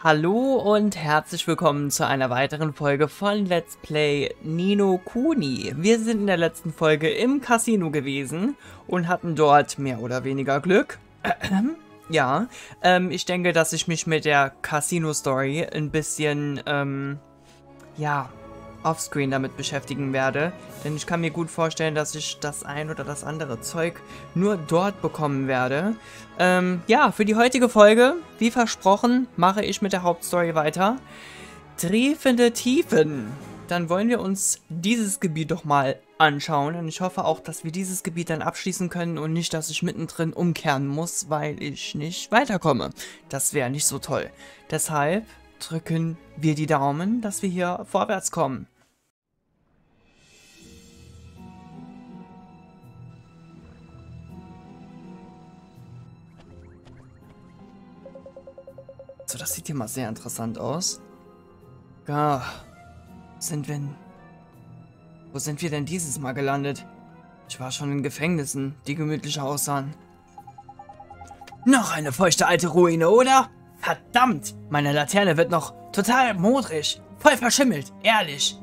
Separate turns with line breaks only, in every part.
Hallo und herzlich willkommen zu einer weiteren Folge von Let's Play Ni no Kuni. Wir sind in der letzten Folge im Casino gewesen und hatten dort mehr oder weniger Glück. Ja, ich denke, dass ich mich mit der Casino-Story ein bisschen, ja, offscreen damit beschäftigen werde. Denn ich kann mir gut vorstellen, dass ich das ein oder das andere Zeug nur dort bekommen werde. Ja, für die heutige Folge, wie versprochen, mache ich mit der Hauptstory weiter. Triefende Tiefen. Dann wollen wir uns dieses Gebiet doch mal anschauen. Und ich hoffe auch, dass wir dieses Gebiet dann abschließen können und nicht, dass ich mittendrin umkehren muss, weil ich nicht weiterkomme. Das wäre nicht so toll. Deshalb drücken wir die Daumen, dass wir hier vorwärts kommen. So, das sieht hier mal sehr interessant aus. Ja, wo sind wir denn dieses Mal gelandet? Ich war schon in Gefängnissen, die gemütlicher aussahen. Noch eine feuchte alte Ruine, oder? Verdammt, meine Laterne wird noch total modrig, voll verschimmelt, ehrlich.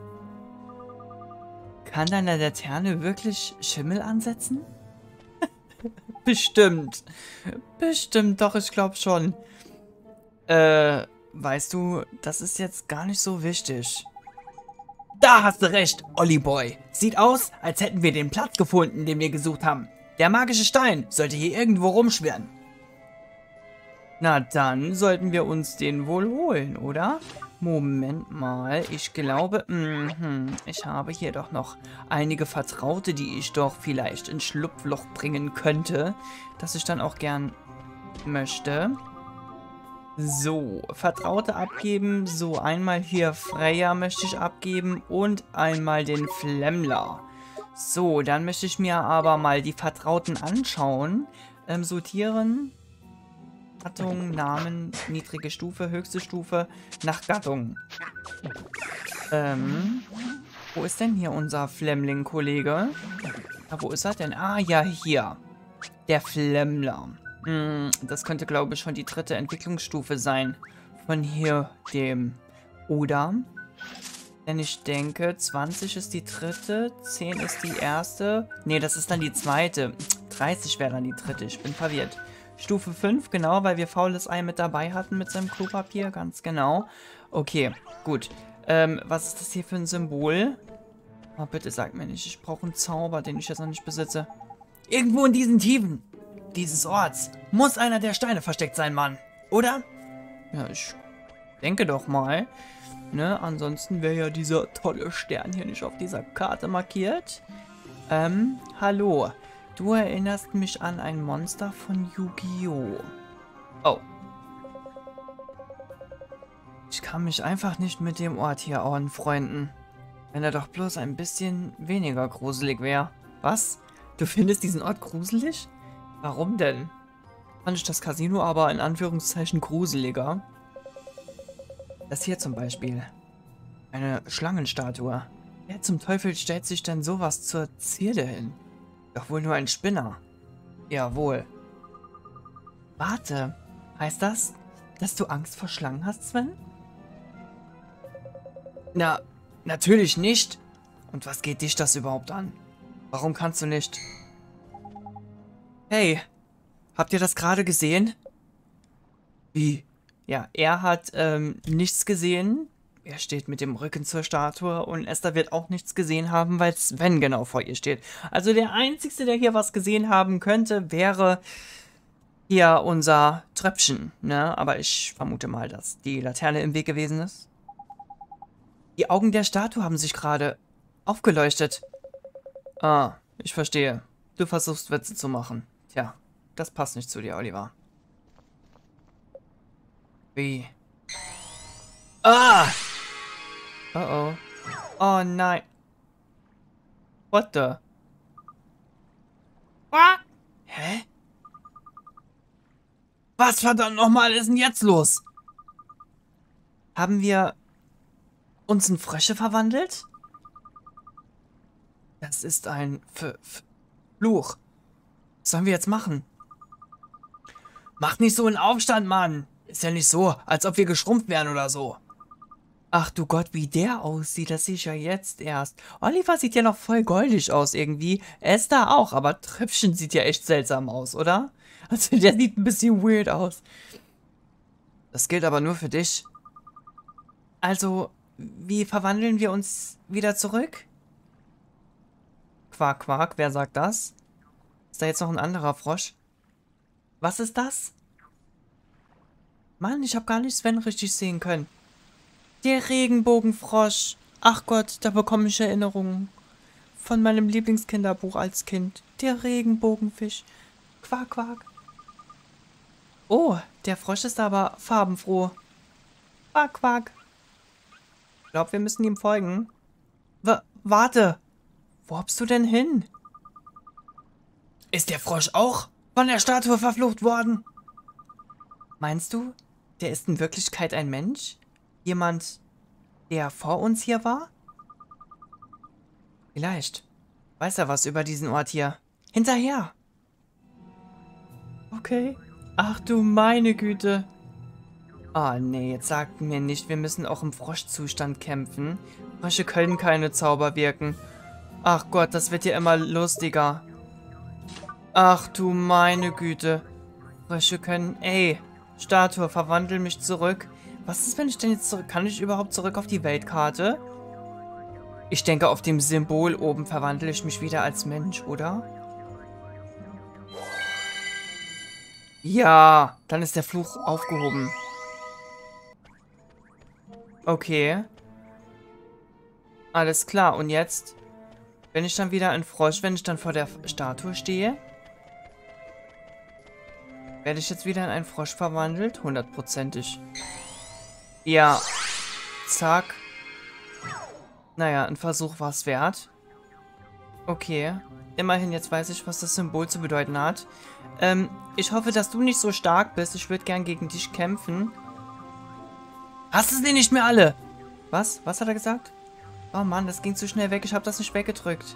Kann deine Laterne wirklich Schimmel ansetzen? Bestimmt. Bestimmt, doch, ich glaube schon. Weißt du, das ist jetzt gar nicht so wichtig. Da hast du recht, Olliboy. Sieht aus, als hätten wir den Platz gefunden, den wir gesucht haben. Der magische Stein sollte hier irgendwo rumschwirren. Na dann sollten wir uns den wohl holen, oder? Moment mal, ich glaube, ich habe hier doch noch einige Vertraute, die ich doch vielleicht ins Schlupfloch bringen könnte, das ich dann auch gern möchte. So, Vertraute abgeben. So, einmal hier Freya möchte ich abgeben und einmal den Flemmler. So, dann möchte ich mir aber mal die Vertrauten anschauen. Sortieren. Gattung, Namen, niedrige Stufe, höchste Stufe, nach Gattung. Wo ist denn hier unser Flemmling-Kollege? Wo ist er denn? Ah, ja, hier. Der Flemmler. Das könnte, glaube ich, schon die dritte Entwicklungsstufe sein. Von hier dem. Oder? Denn ich denke, 20 ist die dritte, 10 ist die erste. Nee, das ist dann die zweite. 30 wäre dann die dritte. Ich bin verwirrt. Stufe 5, genau, weil wir faules Ei mit dabei hatten mit seinem Klopapier. Ganz genau. Okay, gut. Was ist das hier für ein Symbol? Oh, bitte sag mir nicht, ich brauche einen Zauber, den ich jetzt noch nicht besitze. Irgendwo in diesen Tiefen dieses Orts muss einer der Steine versteckt sein, Mann. Oder? Ja, ich denke doch mal. Ne, ansonsten wäre ja dieser tolle Stern hier nicht auf dieser Karte markiert. Hallo. Du erinnerst mich an ein Monster von Yu-Gi-Oh! Oh. Ich kann mich einfach nicht mit dem Ort hier anfreunden. Wenn er doch bloß ein bisschen weniger gruselig wäre. Was? Du findest diesen Ort gruselig? Warum denn? Fand ich das Casino aber in Anführungszeichen gruseliger. Das hier zum Beispiel. Eine Schlangenstatue. Wer zum Teufel stellt sich denn sowas zur Zierde hin? Doch wohl nur ein Spinner. Jawohl. Warte. Heißt das, dass du Angst vor Schlangen hast, Sven? Na, natürlich nicht. Und was geht dich das überhaupt an? Warum kannst du nicht? Hey, habt ihr das gerade gesehen? Wie? Ja, er hat nichts gesehen. Er steht mit dem Rücken zur Statue und Esther wird auch nichts gesehen haben, weil Sven genau vor ihr steht. Also der Einzige, der hier was gesehen haben könnte, wäre hier unser Tröpfchen, ne? Aber ich vermute mal, dass die Laterne im Weg gewesen ist. Die Augen der Statue haben sich gerade aufgeleuchtet. Ah, ich verstehe. Du versuchst Witze zu machen. Tja, das passt nicht zu dir, Oliver. Wie? Ah! Oh oh. Oh nein. What the? Ah! Hä? Was verdammt nochmal ist denn jetzt los? Haben wir uns in Frösche verwandelt? Das ist ein Fluch. Was sollen wir jetzt machen? Mach nicht so einen Aufstand, Mann. Ist ja nicht so, als ob wir geschrumpft wären oder so. Ach du Gott, wie der aussieht, das sehe ich ja jetzt erst. Oliver sieht ja noch voll goldig aus irgendwie. Esther auch, aber Trüppchen sieht ja echt seltsam aus, oder? Also der sieht ein bisschen weird aus. Das gilt aber nur für dich. Also, wie verwandeln wir uns wieder zurück? Quack, quack, wer sagt das? Ist da jetzt noch ein anderer Frosch? Was ist das? Mann, ich habe gar nicht Sven richtig sehen können. Der Regenbogenfrosch. Ach Gott, da bekomme ich Erinnerungen. Von meinem Lieblingskinderbuch als Kind. Der Regenbogenfisch. Quack, quack. Oh, der Frosch ist aber farbenfroh. Quack, quack. Ich glaube, wir müssen ihm folgen. Warte. Wo hoppst du denn hin? Ist der Frosch auch von der Statue verflucht worden? Meinst du, der ist in Wirklichkeit ein Mensch? Jemand, der vor uns hier war? Vielleicht. Weiß er was über diesen Ort hier? Hinterher! Okay. Ach du meine Güte. Ah, nee, jetzt sagt mir nicht, wir müssen auch im Froschzustand kämpfen. Frösche können keine Zauber wirken. Ach Gott, das wird ja immer lustiger. Ach du meine Güte. Frösche können... Ey, Statue, verwandel mich zurück. Was ist, wenn ich denn jetzt zurück... Kann ich überhaupt zurück auf die Weltkarte? Ich denke, auf dem Symbol oben verwandle ich mich wieder als Mensch, oder? Ja, dann ist der Fluch aufgehoben. Okay. Alles klar, und jetzt? Wenn ich dann wieder ein Frosch, wenn ich dann vor der Statue stehe? Werde ich jetzt wieder in einen Frosch verwandelt? 100%ig. Ja. Zack. Naja, ein Versuch war es wert. Okay. Immerhin, jetzt weiß ich, was das Symbol zu bedeuten hat. Ich hoffe, dass du nicht so stark bist. Ich würde gern gegen dich kämpfen. Hast du sie nicht mehr alle? Was? Was hat er gesagt? Oh Mann, das ging zu schnell weg. Ich habe das nicht weggedrückt.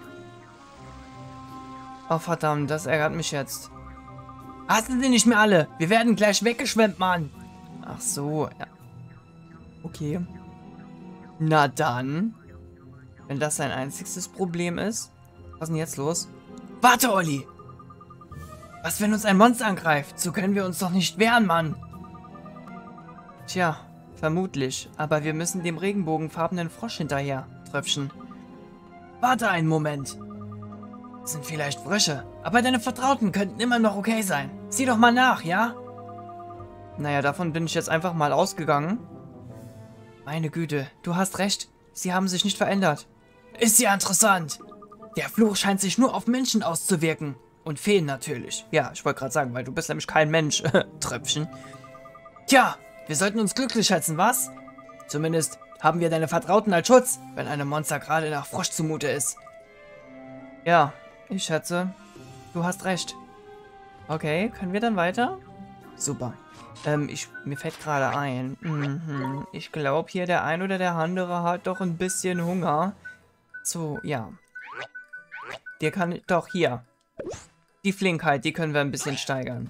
Oh verdammt, das ärgert mich jetzt. Hast du sie nicht mehr alle? Wir werden gleich weggeschwemmt, Mann. Ach so, ja. Okay. Na dann. Wenn das sein einziges Problem ist. Was ist denn jetzt los? Warte, Olli! Was, wenn uns ein Monster angreift? So können wir uns doch nicht wehren, Mann. Tja, vermutlich. Aber wir müssen dem regenbogenfarbenen Frosch hinterher, Tröpfchen. Warte einen Moment. Das sind vielleicht Frösche, aber deine Vertrauten könnten immer noch okay sein. Sieh doch mal nach, ja? Naja, davon bin ich jetzt einfach mal ausgegangen. Meine Güte, du hast recht. Sie haben sich nicht verändert. Ist ja interessant. Der Fluch scheint sich nur auf Menschen auszuwirken. Und Feen natürlich. Ja, ich wollte gerade sagen, weil du bist nämlich kein Mensch, Tröpfchen. Tja, wir sollten uns glücklich schätzen, was? Zumindest haben wir deine Vertrauten als Schutz, wenn einem Monster gerade nach Frosch zumute ist. Ja, ich schätze, du hast recht. Okay, können wir dann weiter? Super. Mir fällt gerade ein. Ich glaube hier der ein oder der andere hat doch ein bisschen Hunger. So, ja. Der kann doch hier. Die Flinkheit, die können wir ein bisschen steigern.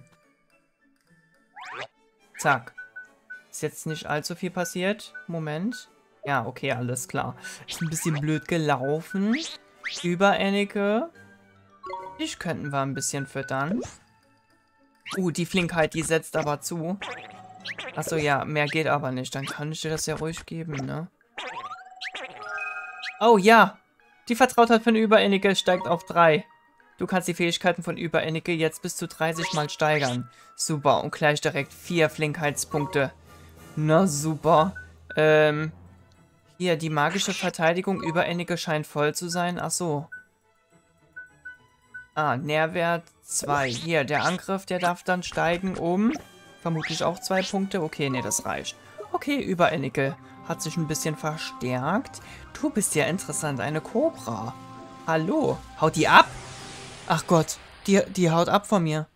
Zack. Ist jetzt nicht allzu viel passiert. Moment. Ja, okay, alles klar. Ist ein bisschen blöd gelaufen. Über Enneke. Dich könnten wir ein bisschen füttern. Die Flinkheit, die setzt aber zu. Achso, ja, mehr geht aber nicht. Dann kann ich dir das ja ruhig geben, ne? Oh, ja. Die Vertrautheit von Über-Enneke steigt auf 3. Du kannst die Fähigkeiten von Über-Enneke jetzt bis zu 30 Mal steigern. Super, und gleich direkt 4 Flinkheitspunkte. Na, super. Hier, die magische Verteidigung Über-Enneke scheint voll zu sein. Achso. Nährwert 2. Hier, der Angriff, der darf dann steigen um vermutlich auch 2 Punkte. Okay, nee, das reicht. Okay, Über-Enneke hat sich ein bisschen verstärkt. Du bist ja interessant, eine Kobra. Hallo, haut die ab? Ach Gott, die haut ab von mir.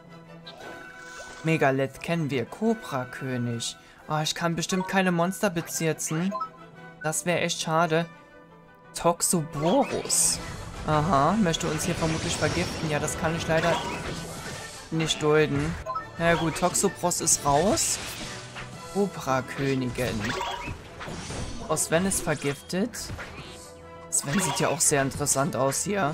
Megalith kennen wir, Kobra-König. Oh, ich kann bestimmt keine Monster bezirzen. Das wäre echt schade. Toxoborus. Aha, möchte uns hier vermutlich vergiften. Ja, das kann ich leider nicht dulden. Na ja, gut, Toxopros ist raus. Cobra-Königin. Oh, Sven ist vergiftet. Sven sieht ja auch sehr interessant aus hier.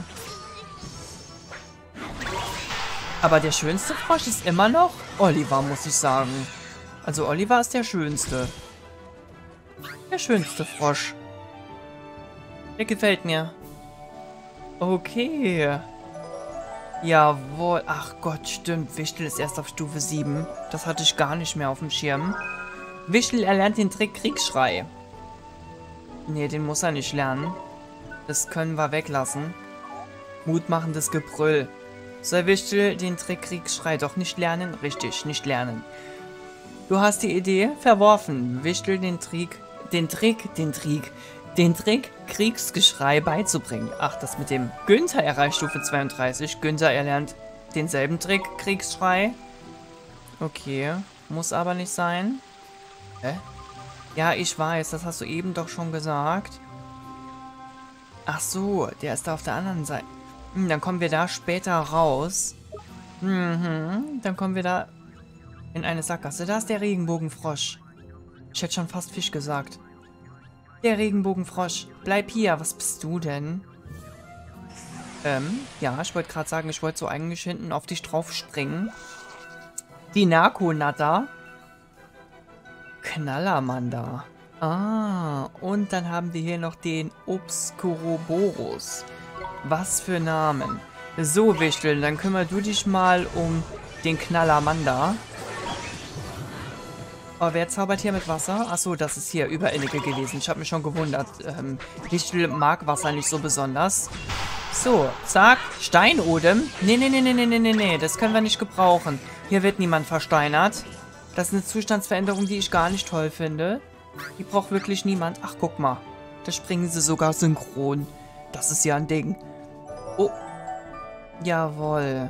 Aber der schönste Frosch ist immer noch Oliver, muss ich sagen. Also Oliver ist der schönste. Der schönste Frosch. Der gefällt mir. Okay. Jawohl. Ach Gott, stimmt. Wichtel ist erst auf Stufe 7. Das hatte ich gar nicht mehr auf dem Schirm. Wichtel erlernt den Trick Kriegsschrei. Nee, den muss er nicht lernen. Das können wir weglassen. Mutmachendes Gebrüll. Soll Wichtel den Trick Kriegsschrei doch nicht lernen? Richtig, nicht lernen. Du hast die Idee verworfen. Wichtel den Trick Kriegsgeschrei beizubringen. Ach, das mit dem Günther erreicht Stufe 32. Günther erlernt denselben Trick Kriegsschrei. Okay, muss aber nicht sein. Hä? Ja, ich weiß, das hast du eben doch schon gesagt. Ach so, der ist da auf der anderen Seite. Dann kommen wir da später raus. Dann kommen wir da in eine Sackgasse. Da ist der Regenbogenfrosch. Ich hätte schon fast Fisch gesagt. Der Regenbogenfrosch. Bleib hier. Was bist du denn? Ja, ich wollte gerade sagen, ich wollte so eigentlich hinten auf dich drauf springen. Die Narkonatter. Knallermanda. Ah, und dann haben wir hier noch den Obscuroborus. Was für Namen. So, Wichtel, dann kümmere du dich mal um den Knallermanda. Oh, wer zaubert hier mit Wasser? Achso, das ist hier Überinnige gewesen. Ich habe mich schon gewundert. Wichtel mag Wasser nicht so besonders. So, zack. Steinodem. Nee. Das können wir nicht gebrauchen. Hier wird niemand versteinert. Das ist eine Zustandsveränderung, die ich gar nicht toll finde. Die braucht wirklich niemand. Ach, guck mal. Da springen sie sogar synchron. Das ist ja ein Ding. Oh. Jawohl.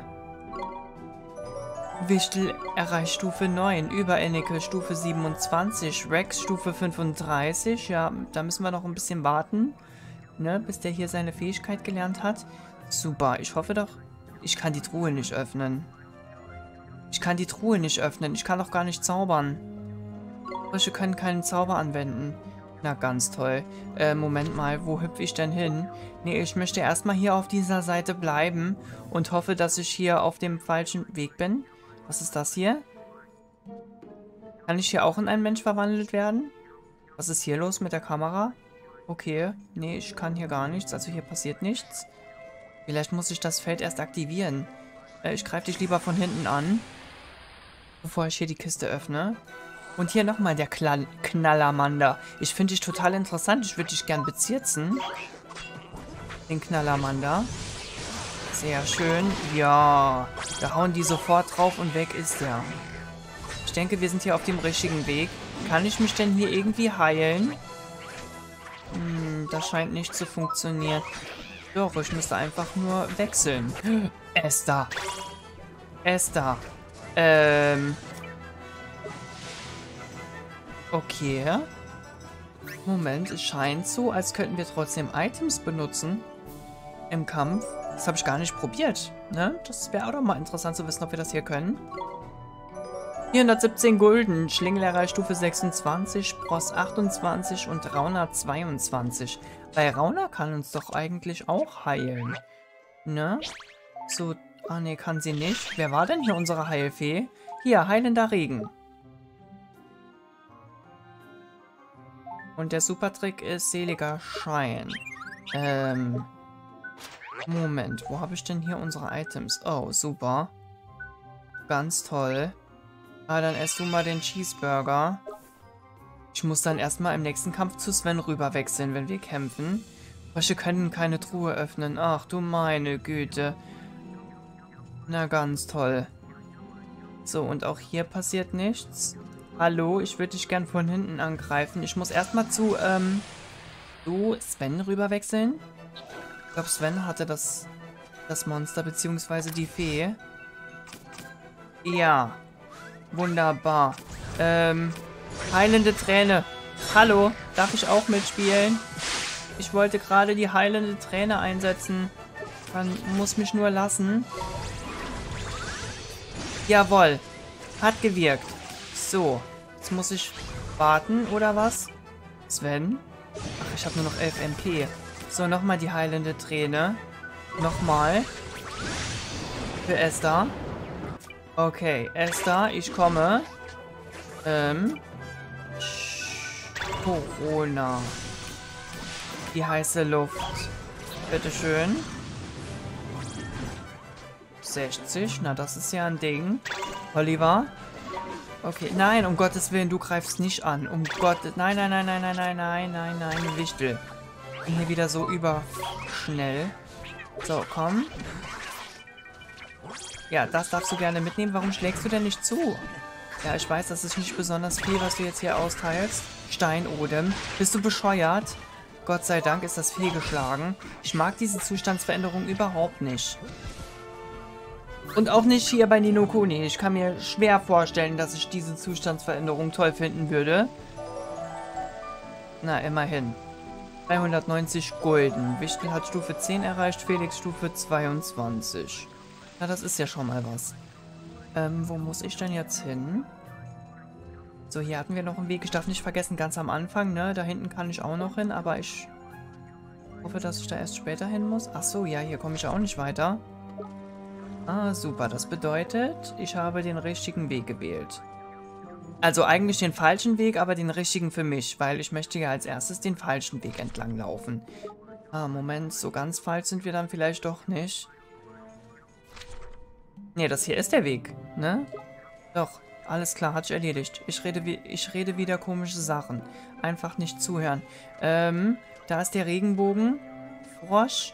Wichtel erreicht Stufe 9. Überenneke Stufe 27. Rex Stufe 35. Ja, da müssen wir noch ein bisschen warten. Ne, bis der hier seine Fähigkeit gelernt hat. Super. Ich hoffe doch, ich kann die Truhe nicht öffnen. Ich kann die Truhe nicht öffnen. Ich kann doch gar nicht zaubern. Frösche können keinen Zauber anwenden. Na, ganz toll. Moment mal, wo hüpfe ich denn hin? Nee, ich möchte erstmal hier auf dieser Seite bleiben und hoffe, dass ich hier auf dem falschen Weg bin. Was ist das hier? Kann ich hier auch in einen Mensch verwandelt werden? Was ist hier los mit der Kamera? Okay, nee, ich kann hier gar nichts, also hier passiert nichts. Vielleicht muss ich das Feld erst aktivieren. Ich greife dich lieber von hinten an, bevor ich hier die Kiste öffne. Und hier nochmal der Knallermanda. Ich finde dich total interessant. Ich würde dich gern bezirzen. Den Knallermanda. Sehr schön. Ja. Da hauen die sofort drauf und weg ist der. Ich denke, wir sind hier auf dem richtigen Weg. Kann ich mich denn hier irgendwie heilen? Das scheint nicht zu funktionieren. Doch, ich müsste einfach nur wechseln. Esther. Esther. Okay. Moment, es scheint so, als könnten wir trotzdem Items benutzen im Kampf. Das habe ich gar nicht probiert. Ne? Das wäre auch doch mal interessant zu wissen, ob wir das hier können. 417 Gulden, Schlingel erreicht Stufe 26, Spross 28 und Rauner 22. Weil Rauner kann uns doch eigentlich auch heilen. Ne? So, ah ne, kann sie nicht. Wer war denn hier unsere Heilfee? Hier, heilender Regen. Und der Supertrick ist seliger Schein. Moment, wo habe ich denn hier unsere Items? Oh, super. Ganz toll. Ah, dann esst du mal den Cheeseburger. Ich muss dann erstmal im nächsten Kampf zu Sven rüber wechseln, wenn wir kämpfen. Frösche können keine Truhe öffnen. Ach du meine Güte. Na, ganz toll. So, und auch hier passiert nichts. Hallo, ich würde dich gern von hinten angreifen. Ich muss erstmal zu Sven rüber wechseln. Ich glaube, Sven hatte das Monster, beziehungsweise die Fee. Ja. Wunderbar. Heilende Träne. Hallo, darf ich auch mitspielen? Ich wollte gerade die heilende Träne einsetzen. Man muss mich nur lassen. Jawohl. Hat gewirkt. So. Jetzt muss ich warten, oder was? Sven? Ach, ich habe nur noch 11 MP. So, nochmal die heilende Träne. Nochmal. Für Esther. Okay, Esther, ich komme. Corona. Die heiße Luft. Bitteschön. 60. Na, das ist ja ein Ding. Oliver. Okay, nein, um Gottes Willen, du greifst nicht an. Um Gottes... Nein, nein, nein, nein, nein, nein, nein, nein, nein, Wichtel. Ich bin hier wieder so überschnell. So, komm. Ja, das darfst du gerne mitnehmen. Warum schlägst du denn nicht zu? Ja, ich weiß, das ist nicht besonders viel, was du jetzt hier austeilst. Steinodem. Bist du bescheuert? Gott sei Dank ist das fehlgeschlagen. Ich mag diese Zustandsveränderung überhaupt nicht. Und auch nicht hier bei Ni no Kuni. Ich kann mir schwer vorstellen, dass ich diese Zustandsveränderung toll finden würde. Na, immerhin. 390 Gulden. Wichtel hat Stufe 10 erreicht, Felix Stufe 22. Na, das ist ja schon mal was. Wo muss ich denn jetzt hin? So, hier hatten wir noch einen Weg. Ich darf nicht vergessen, ganz am Anfang, ne? Da hinten kann ich auch noch hin, aber ich hoffe, dass ich da erst später hin muss. Ach so, ja, hier komme ich auch nicht weiter. Ah, super. Das bedeutet, ich habe den richtigen Weg gewählt. Also eigentlich den falschen Weg, aber den richtigen für mich, weil ich möchte ja als erstes den falschen Weg entlang laufen. Ah, Moment, so ganz falsch sind wir dann vielleicht doch nicht. Nee, das hier ist der Weg, ne? Doch, alles klar, hat sich erledigt. Ich rede wieder komische Sachen. Einfach nicht zuhören. Da ist der Regenbogen. Frosch.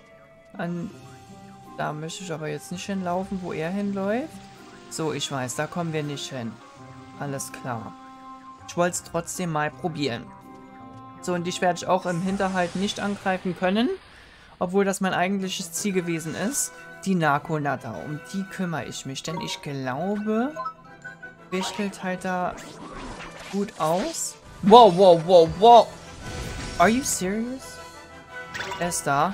Da möchte ich aber jetzt nicht hinlaufen, wo er hinläuft. So, ich weiß, da kommen wir nicht hin. Alles klar. Ich wollte es trotzdem mal probieren. So, und dich werde ich auch im Hinterhalt nicht angreifen können. Obwohl das mein eigentliches Ziel gewesen ist. Die Nakonata. Um die kümmere ich mich. Denn ich glaube, wichtelt halt da gut aus. Wow, wow, wow, wow. Are you serious? Esther.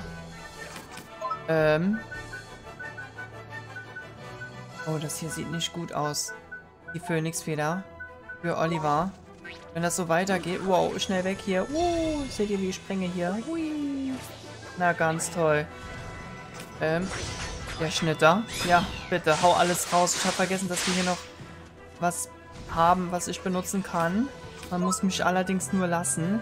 Oh, das hier sieht nicht gut aus. Die Phönixfeder. Für Oliver. Wenn das so weitergeht. Wow, schnell weg hier. Seht ihr, wie ich springe hier? Hui. Na, ganz toll. Der Schnitter. Ja, bitte, hau alles raus. Ich habe vergessen, dass wir hier noch was haben, was ich benutzen kann. Man muss mich allerdings nur lassen.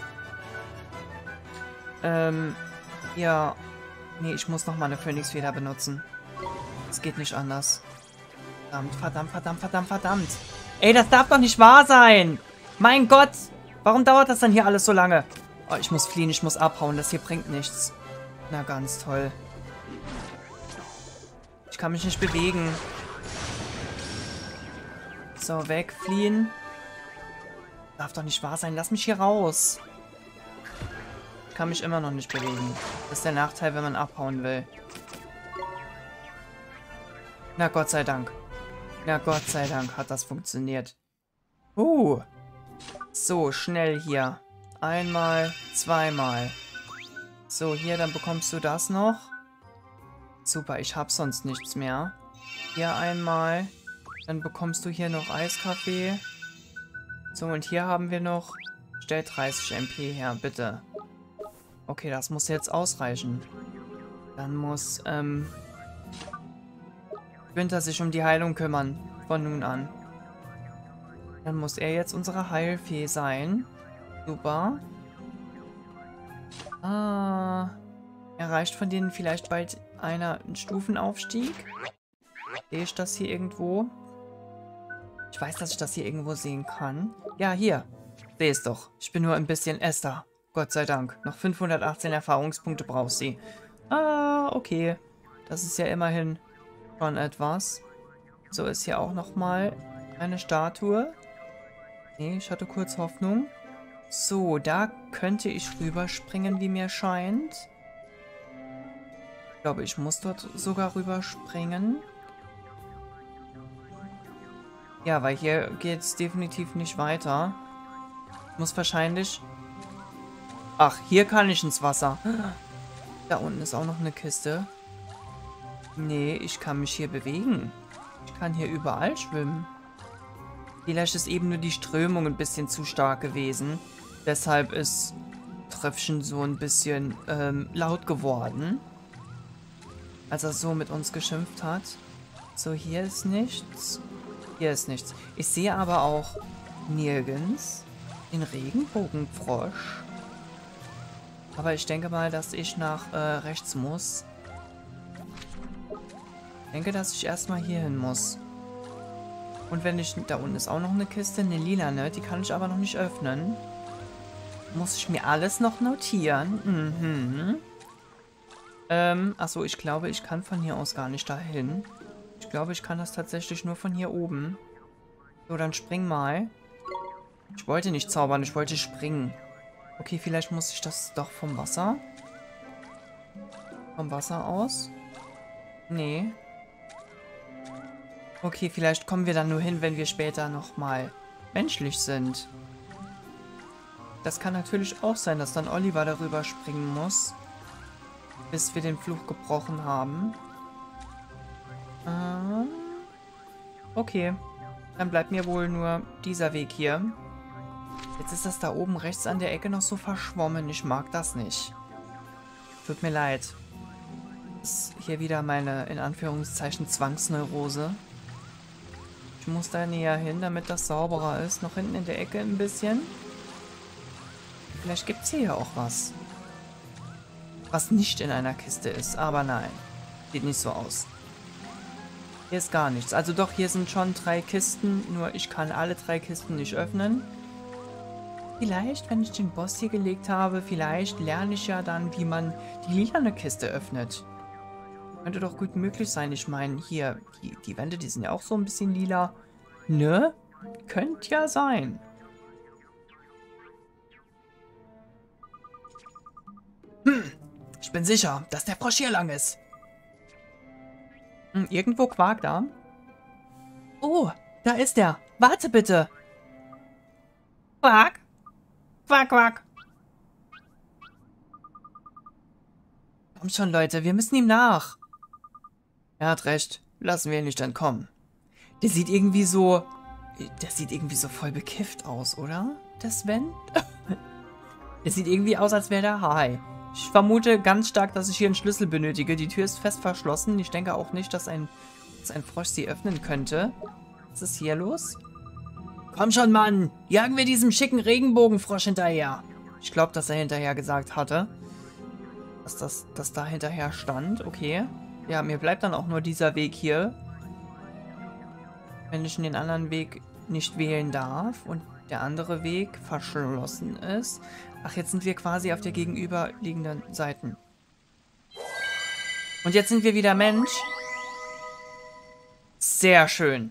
Ja. Nee, ich muss nochmal eine Phönixfeder benutzen. Es geht nicht anders. Verdammt, verdammt, verdammt, verdammt, verdammt. Ey, das darf doch nicht wahr sein. Mein Gott. Warum dauert das dann hier alles so lange? Oh, ich muss fliehen, ich muss abhauen. Das hier bringt nichts. Na, ganz toll. Ich kann mich nicht bewegen. So, wegfliehen. Darf doch nicht wahr sein. Lass mich hier raus. Ich kann mich immer noch nicht bewegen. Das ist der Nachteil, wenn man abhauen will. Na, Gott sei Dank. Na, Gott sei Dank hat das funktioniert. So, schnell hier. Einmal, zweimal. So, hier, dann bekommst du das noch. Super, ich habe sonst nichts mehr. Hier einmal. Dann bekommst du hier noch Eiskaffee. So, und hier haben wir noch... Stell 30 MP her, bitte. Okay, das muss jetzt ausreichen. Dann muss, Günther sich um die Heilung kümmern. Von nun an. Dann muss er jetzt unsere Heilfee sein. Super. Ah. Erreicht von denen vielleicht bald einen Stufenaufstieg? Sehe ich das hier irgendwo? Ich weiß, dass ich das hier irgendwo sehen kann. Ja, hier. Sehe es doch. Ich bin nur ein bisschen Esther. Gott sei Dank. Noch 518 Erfahrungspunkte brauchst du. Ah, okay. Das ist ja immerhin schon etwas. So ist hier auch nochmal eine Statue. Nee, ich hatte kurz Hoffnung. So, da könnte ich rüberspringen, wie mir scheint. Ich glaube, ich muss dort sogar rüberspringen. Ja, weil hier geht es definitiv nicht weiter. Ich muss wahrscheinlich... Ach, hier kann ich ins Wasser. Da unten ist auch noch eine Kiste. Nee, ich kann mich hier bewegen. Ich kann hier überall schwimmen. Vielleicht ist eben nur die Strömung ein bisschen zu stark gewesen. Deshalb ist Tröpfchen so ein bisschen laut geworden. Als er so mit uns geschimpft hat. So, hier ist nichts. Hier ist nichts. Ich sehe aber auch nirgends den Regenbogenfrosch. Aber ich denke mal, dass ich nach rechts muss. Ich denke, dass ich erstmal hier hin muss. Und wenn ich... Da unten ist auch noch eine Kiste, eine lilane. Die kann ich aber noch nicht öffnen. Muss ich mir alles noch notieren. Achso, ich glaube, ich kann von hier aus gar nicht dahin. Ich glaube, ich kann das tatsächlich nur von hier oben. So, dann spring mal. Ich wollte nicht zaubern, ich wollte springen. Okay, vielleicht muss ich das doch vom Wasser. Vom Wasser aus? Nee. Okay, vielleicht kommen wir dann nur hin, wenn wir später nochmal menschlich sind. Das kann natürlich auch sein, dass dann Oliver darüber springen muss. Bis wir den Fluch gebrochen haben. Okay. Dann bleibt mir wohl nur dieser Weg hier. Jetzt ist das da oben rechts an der Ecke noch so verschwommen. Ich mag das nicht. Tut mir leid. Das ist hier wieder meine, in Anführungszeichen, Zwangsneurose. Ich muss da näher hin, damit das sauberer ist. Noch hinten in der Ecke ein bisschen. Vielleicht gibt es hier auch was. Was nicht in einer Kiste ist. Aber nein. Sieht nicht so aus. Hier ist gar nichts. Also doch, hier sind schon 3 Kisten. Nur ich kann alle 3 Kisten nicht öffnen. Vielleicht, wenn ich den Boss hier gelegt habe, vielleicht lerne ich ja dann, wie man die lilane Kiste öffnet. Könnte doch gut möglich sein. Ich meine, hier, die Wände, die sind ja auch so ein bisschen lila. Ne? Könnte ja sein. Ich bin sicher, dass der Frosch hier lang ist. Irgendwo quakt er. Oh, da ist er. Warte bitte. Quack. Quack, quack. Komm schon, Leute, wir müssen ihm nach. Er hat recht. Lassen wir ihn nicht entkommen. Der sieht irgendwie so voll bekifft aus, oder? Der Sven? Der sieht irgendwie aus, als wäre der high. Ich vermute ganz stark, dass ich hier einen Schlüssel benötige. Die Tür ist fest verschlossen. Ich denke auch nicht, dass ein Frosch sie öffnen könnte. Was ist hier los? Komm schon, Mann! Jagen wir diesem schicken Regenbogenfrosch hinterher. Ich glaube, dass er hinterher gesagt hatte. Dass da hinterher stand. Okay. Ja, mir bleibt dann auch nur dieser Weg hier. Wenn ich den anderen Weg nicht wählen darf und der andere Weg verschlossen ist. Ach, jetzt sind wir quasi auf der gegenüberliegenden Seite. Und jetzt sind wir wieder Mensch. Sehr schön.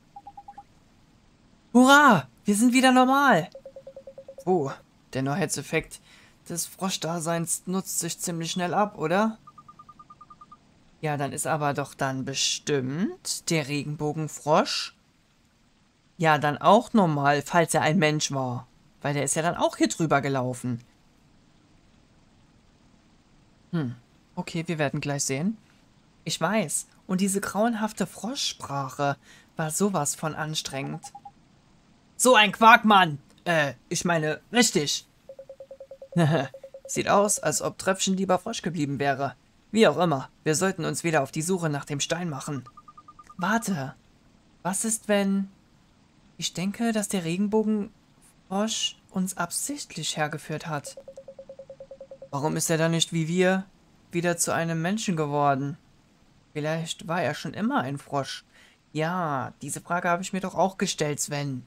Hurra! Wir sind wieder normal. Oh, der Neuheitseffekt des Froschdaseins nutzt sich ziemlich schnell ab, oder? Ja, dann ist aber doch dann bestimmt der Regenbogenfrosch ja dann auch normal, falls er ein Mensch war. Weil der ist ja dann auch hier drüber gelaufen. Okay, wir werden gleich sehen. Ich weiß. Und diese grauenhafte Froschsprache war sowas von anstrengend. So ein Quarkmann! Ich meine, richtig. Sieht aus, als ob Tröpfchen lieber Frosch geblieben wäre. Wie auch immer, wir sollten uns wieder auf die Suche nach dem Stein machen. Warte. Was ist, wenn... Ich denke, dass der Regenbogenfrosch uns absichtlich hergeführt hat. Warum ist er dann nicht wie wir wieder zu einem Menschen geworden? Vielleicht war er schon immer ein Frosch. Ja, diese Frage habe ich mir doch auch gestellt, Sven.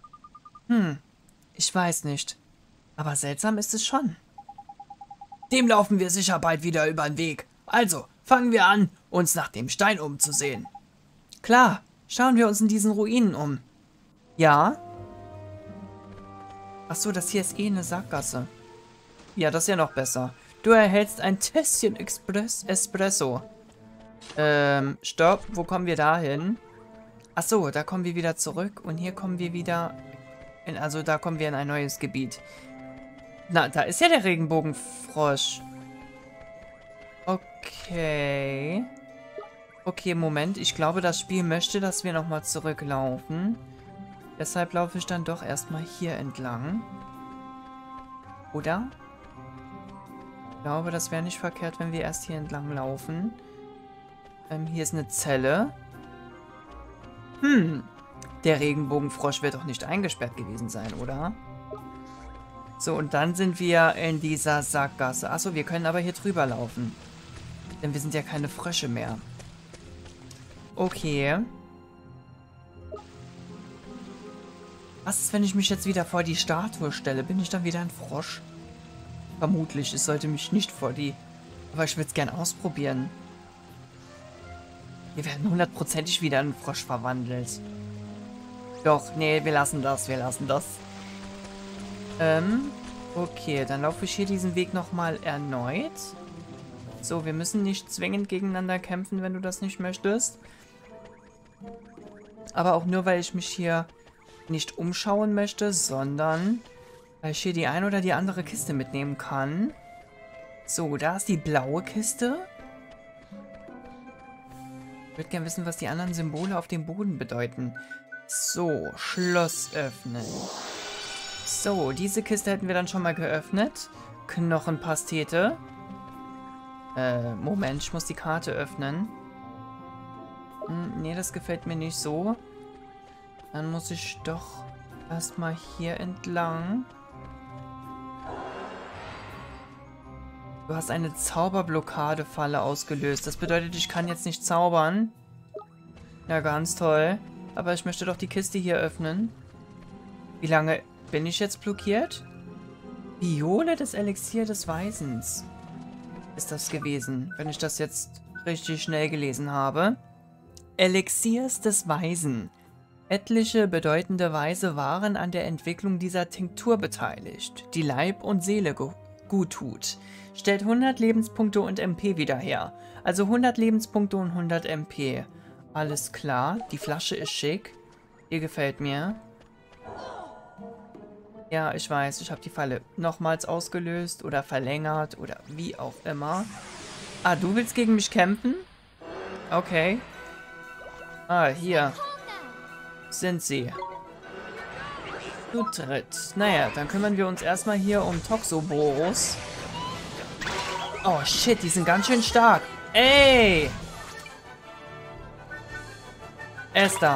Ich weiß nicht. Aber seltsam ist es schon. Dem laufen wir sicher bald wieder über den Weg. Also, fangen wir an, uns nach dem Stein umzusehen. Klar, schauen wir uns in diesen Ruinen um. Ja? Achso, das hier ist eh eine Sackgasse. Ja, das ist ja noch besser. Du erhältst ein Tässchen Espresso. Stopp. Wo kommen wir da hin? Achso, da kommen wir wieder zurück. Und hier kommen wir wieder... Also da kommen wir in ein neues Gebiet. Na, da ist ja der Regenbogenfrosch. Okay. Okay, Moment. Ich glaube, das Spiel möchte, dass wir nochmal zurücklaufen. Deshalb laufe ich dann doch erstmal hier entlang. Oder? Ich glaube, das wäre nicht verkehrt, wenn wir erst hier entlang laufen. Hier ist eine Zelle. Der Regenbogenfrosch wird doch nicht eingesperrt gewesen sein, oder? So, und dann sind wir in dieser Sackgasse. Achso, wir können aber hier drüber laufen. Denn wir sind ja keine Frösche mehr. Okay. Was ist, wenn ich mich jetzt wieder vor die Statue stelle? Bin ich dann wieder ein Frosch? Vermutlich. Ich sollte mich nicht vor die... Aber ich würde es gern ausprobieren. Wir werden hundertprozentig wieder in einen Frosch verwandelt. Doch, nee, wir lassen das. Okay, dann laufe ich hier diesen Weg nochmal erneut. So, wir müssen nicht zwingend gegeneinander kämpfen, wenn du das nicht möchtest. Aber auch nur, weil ich mich hier nicht umschauen möchte, sondern weil ich hier die eine oder die andere Kiste mitnehmen kann. So, da ist die blaue Kiste. Ich würde gerne wissen, was die anderen Symbole auf dem Boden bedeuten. So, Schloss öffnen. So, diese Kiste hätten wir dann schon mal geöffnet. Knochenpastete. Moment, ich muss die Karte öffnen. Nee, das gefällt mir nicht so. Dann muss ich doch erstmal hier entlang. Du hast eine Zauberblockade-Falle ausgelöst. Das bedeutet, ich kann jetzt nicht zaubern. Ja, ganz toll. Aber ich möchte doch die Kiste hier öffnen. Wie lange bin ich jetzt blockiert? Viole des Elixier des Weisens. Ist das gewesen, wenn ich das jetzt richtig schnell gelesen habe. Elixiers des Weisen. Etliche bedeutende Weise waren an der Entwicklung dieser Tinktur beteiligt, die Leib und Seele gut tut. Stellt 100 Lebenspunkte und MP wieder her. Also 100 Lebenspunkte und 100 MP. Alles klar, die Flasche ist schick. Die gefällt mir. Ja, ich weiß, ich habe die Falle nochmals ausgelöst oder verlängert oder wie auch immer. Ah, du willst gegen mich kämpfen? Okay. Ah, hier sind sie. Zu dritt. Naja, dann kümmern wir uns erstmal hier um Toxoboros. Oh shit, die sind ganz schön stark. Ey! Esther.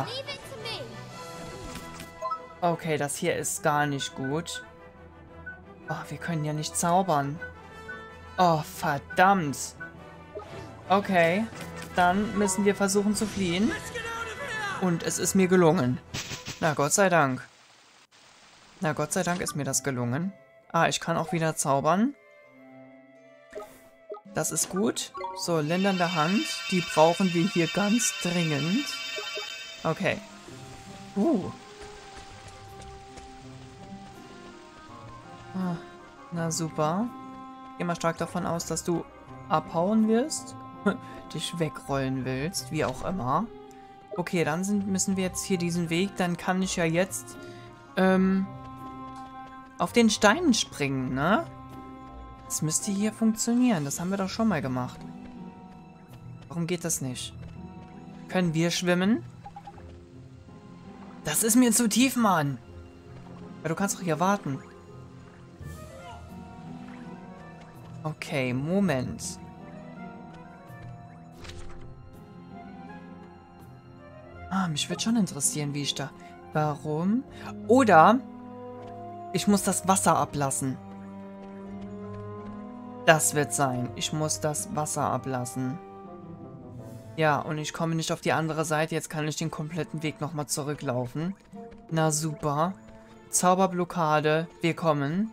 Okay, das hier ist gar nicht gut. Oh, wir können ja nicht zaubern. Oh, verdammt. Okay, dann müssen wir versuchen zu fliehen. Und es ist mir gelungen. Na, Gott sei Dank. Na, Gott sei Dank ist mir das gelungen. Ah, ich kann auch wieder zaubern. Das ist gut. So, lindernde Hand. Die brauchen wir hier ganz dringend. Okay. Na super. Ich gehe mal stark davon aus, dass du abhauen wirst. Dich wegrollen willst, wie auch immer. Okay, dann müssen wir jetzt hier diesen Weg. Dann kann ich ja jetzt auf den Steinen springen, ne? Das müsste hier funktionieren. Das haben wir doch schon mal gemacht. Warum geht das nicht? Können wir schwimmen? Das ist mir zu tief, Mann. Ja, du kannst doch hier warten. Okay, Moment. Ah, mich würde schon interessieren, wie ich da... Warum? Oder ich muss das Wasser ablassen. Das wird sein. Ich muss das Wasser ablassen. Ja, und ich komme nicht auf die andere Seite. Jetzt kann ich den kompletten Weg nochmal zurücklaufen. Na super. Zauberblockade. Wir kommen.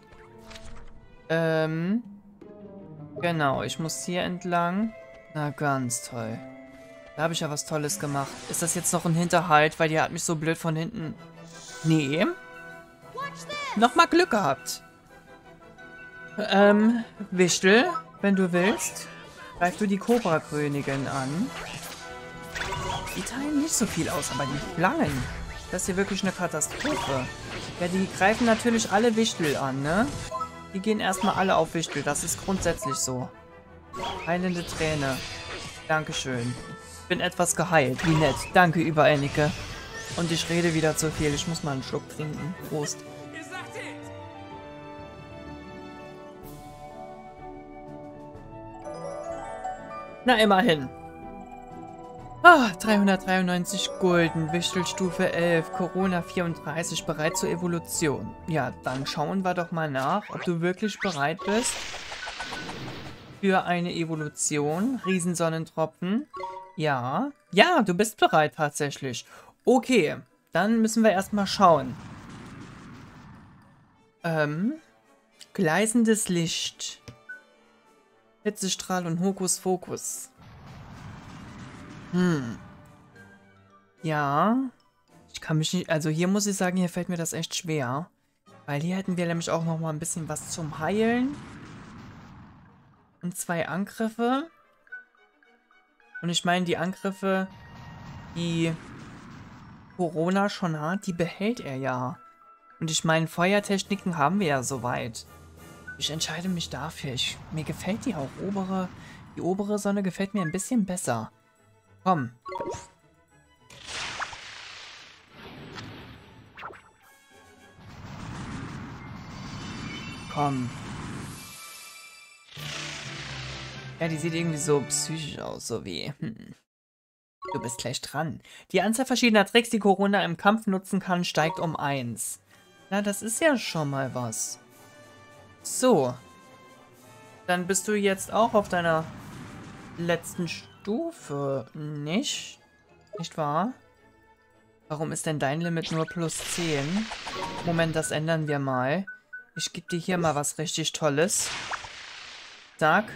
Genau, ich muss hier entlang. Na, ganz toll. Da habe ich ja was Tolles gemacht. Ist das jetzt noch ein Hinterhalt, weil die hat mich so blöd von hinten... Nee. Nochmal Glück gehabt. Wichtel, wenn du willst, greif du die Kobra-Königin an. Die teilen nicht so viel aus, aber die Schlangen, das ist hier wirklich eine Katastrophe. Ja, die greifen natürlich alle Wichtel an, ne? Die gehen erstmal alle auf Wichtel, das ist grundsätzlich so. Heilende Träne. Dankeschön. Bin etwas geheilt, wie nett. Danke, Überennike. Und ich rede wieder zu viel. Ich muss mal einen Schluck trinken. Prost. Na, immerhin. 393 Gulden, Wichtelstufe 11, Corona 34, bereit zur Evolution. Ja, dann schauen wir doch mal nach, ob du wirklich bereit bist für eine Evolution. Riesensonnentropfen. Ja. Ja, du bist bereit tatsächlich. Okay, dann müssen wir erstmal schauen. Gleißendes Licht. Hitzestrahl und Hokuspokus. Ja. Ich kann mich nicht... Also hier muss ich sagen, hier fällt mir das echt schwer. Weil hier hätten wir nämlich auch noch mal ein bisschen was zum Heilen. Und 2 Angriffe. Und ich meine, die Angriffe, die Corona schon hat, die behält er ja. Und ich meine, Feuertechniken haben wir ja soweit. Ich entscheide mich dafür. Mir gefällt die auch. Die obere Sonne gefällt mir ein bisschen besser. Komm. Komm. Ja, die sieht irgendwie so psychisch aus, so wie... Du bist gleich dran. Die Anzahl verschiedener Tricks, die Corona im Kampf nutzen kann, steigt um 1. Na, das ist ja schon mal was. So. Dann bist du jetzt auch auf deiner letzten Stufe, nicht? Nicht wahr? Warum ist denn dein Limit nur plus 10? Moment, das ändern wir mal. Ich gebe dir hier mal was richtig Tolles. Zack.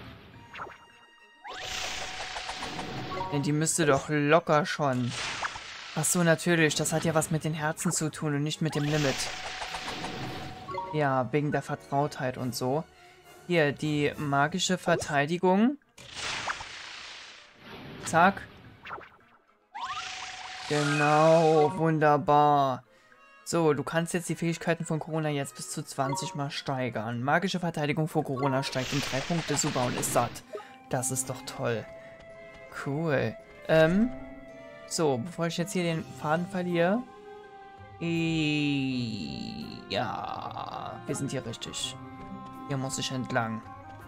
Denn die müsste doch locker schon. Ach so, natürlich. Das hat ja was mit den Herzen zu tun und nicht mit dem Limit. Ja, wegen der Vertrautheit und so. Hier, die magische Verteidigung. Zack. Genau, wunderbar. So, du kannst jetzt die Fähigkeiten von Corona jetzt bis zu 20 Mal steigern. Magische Verteidigung vor Corona steigt um 3 Punkte, super, und ist satt. Das ist doch toll. Cool. So, bevor ich jetzt hier den Faden verliere. Ja, wir sind hier richtig. Hier muss ich entlang.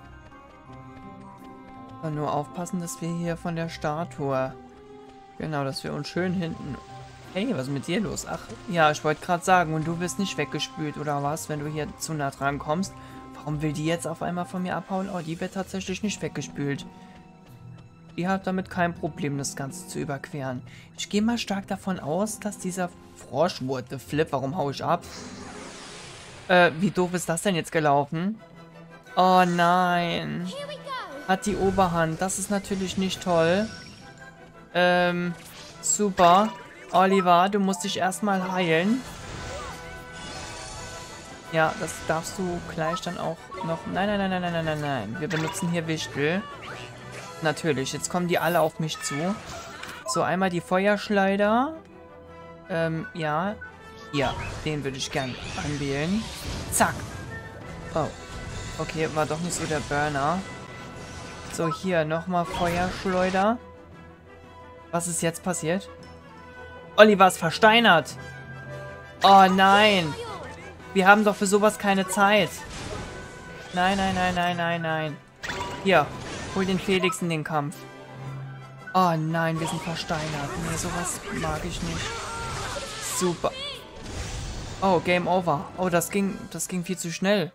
Und nur aufpassen, dass wir hier von der Statue... Genau, dass wir uns schön hinten... Hey, was ist mit dir los? Ach, ja, ich wollte gerade sagen, und du wirst nicht weggespült, oder was, wenn du hier zu nah dran kommst. Warum will die jetzt auf einmal von mir abhauen? Oh, die wird tatsächlich nicht weggespült. Die hat damit kein Problem, das Ganze zu überqueren. Ich gehe mal stark davon aus, dass dieser Frosch... What the flip, warum hau ich ab? Wie doof ist das denn jetzt gelaufen? Oh nein. Hat die Oberhand. Das ist natürlich nicht toll. Super. Oliver, du musst dich erstmal heilen. Ja, das darfst du gleich dann auch noch... Nein, nein, nein, nein, nein, nein, nein, nein. Wir benutzen hier Wichtel. Natürlich, jetzt kommen die alle auf mich zu. So, einmal die Feuerschleider. Ja. Ja, den würde ich gern anwählen. Zack. Oh. Okay, war doch nicht so der Burner. So, hier nochmal Feuerschleuder. Was ist jetzt passiert? Oliver ist versteinert. Oh nein. Wir haben doch für sowas keine Zeit. Nein, nein, nein, nein, nein, nein. Hier, hol den Felix in den Kampf. Oh nein, wir sind versteinert. Nee, sowas mag ich nicht. Super. Oh, Game Over. Oh, das ging viel zu schnell.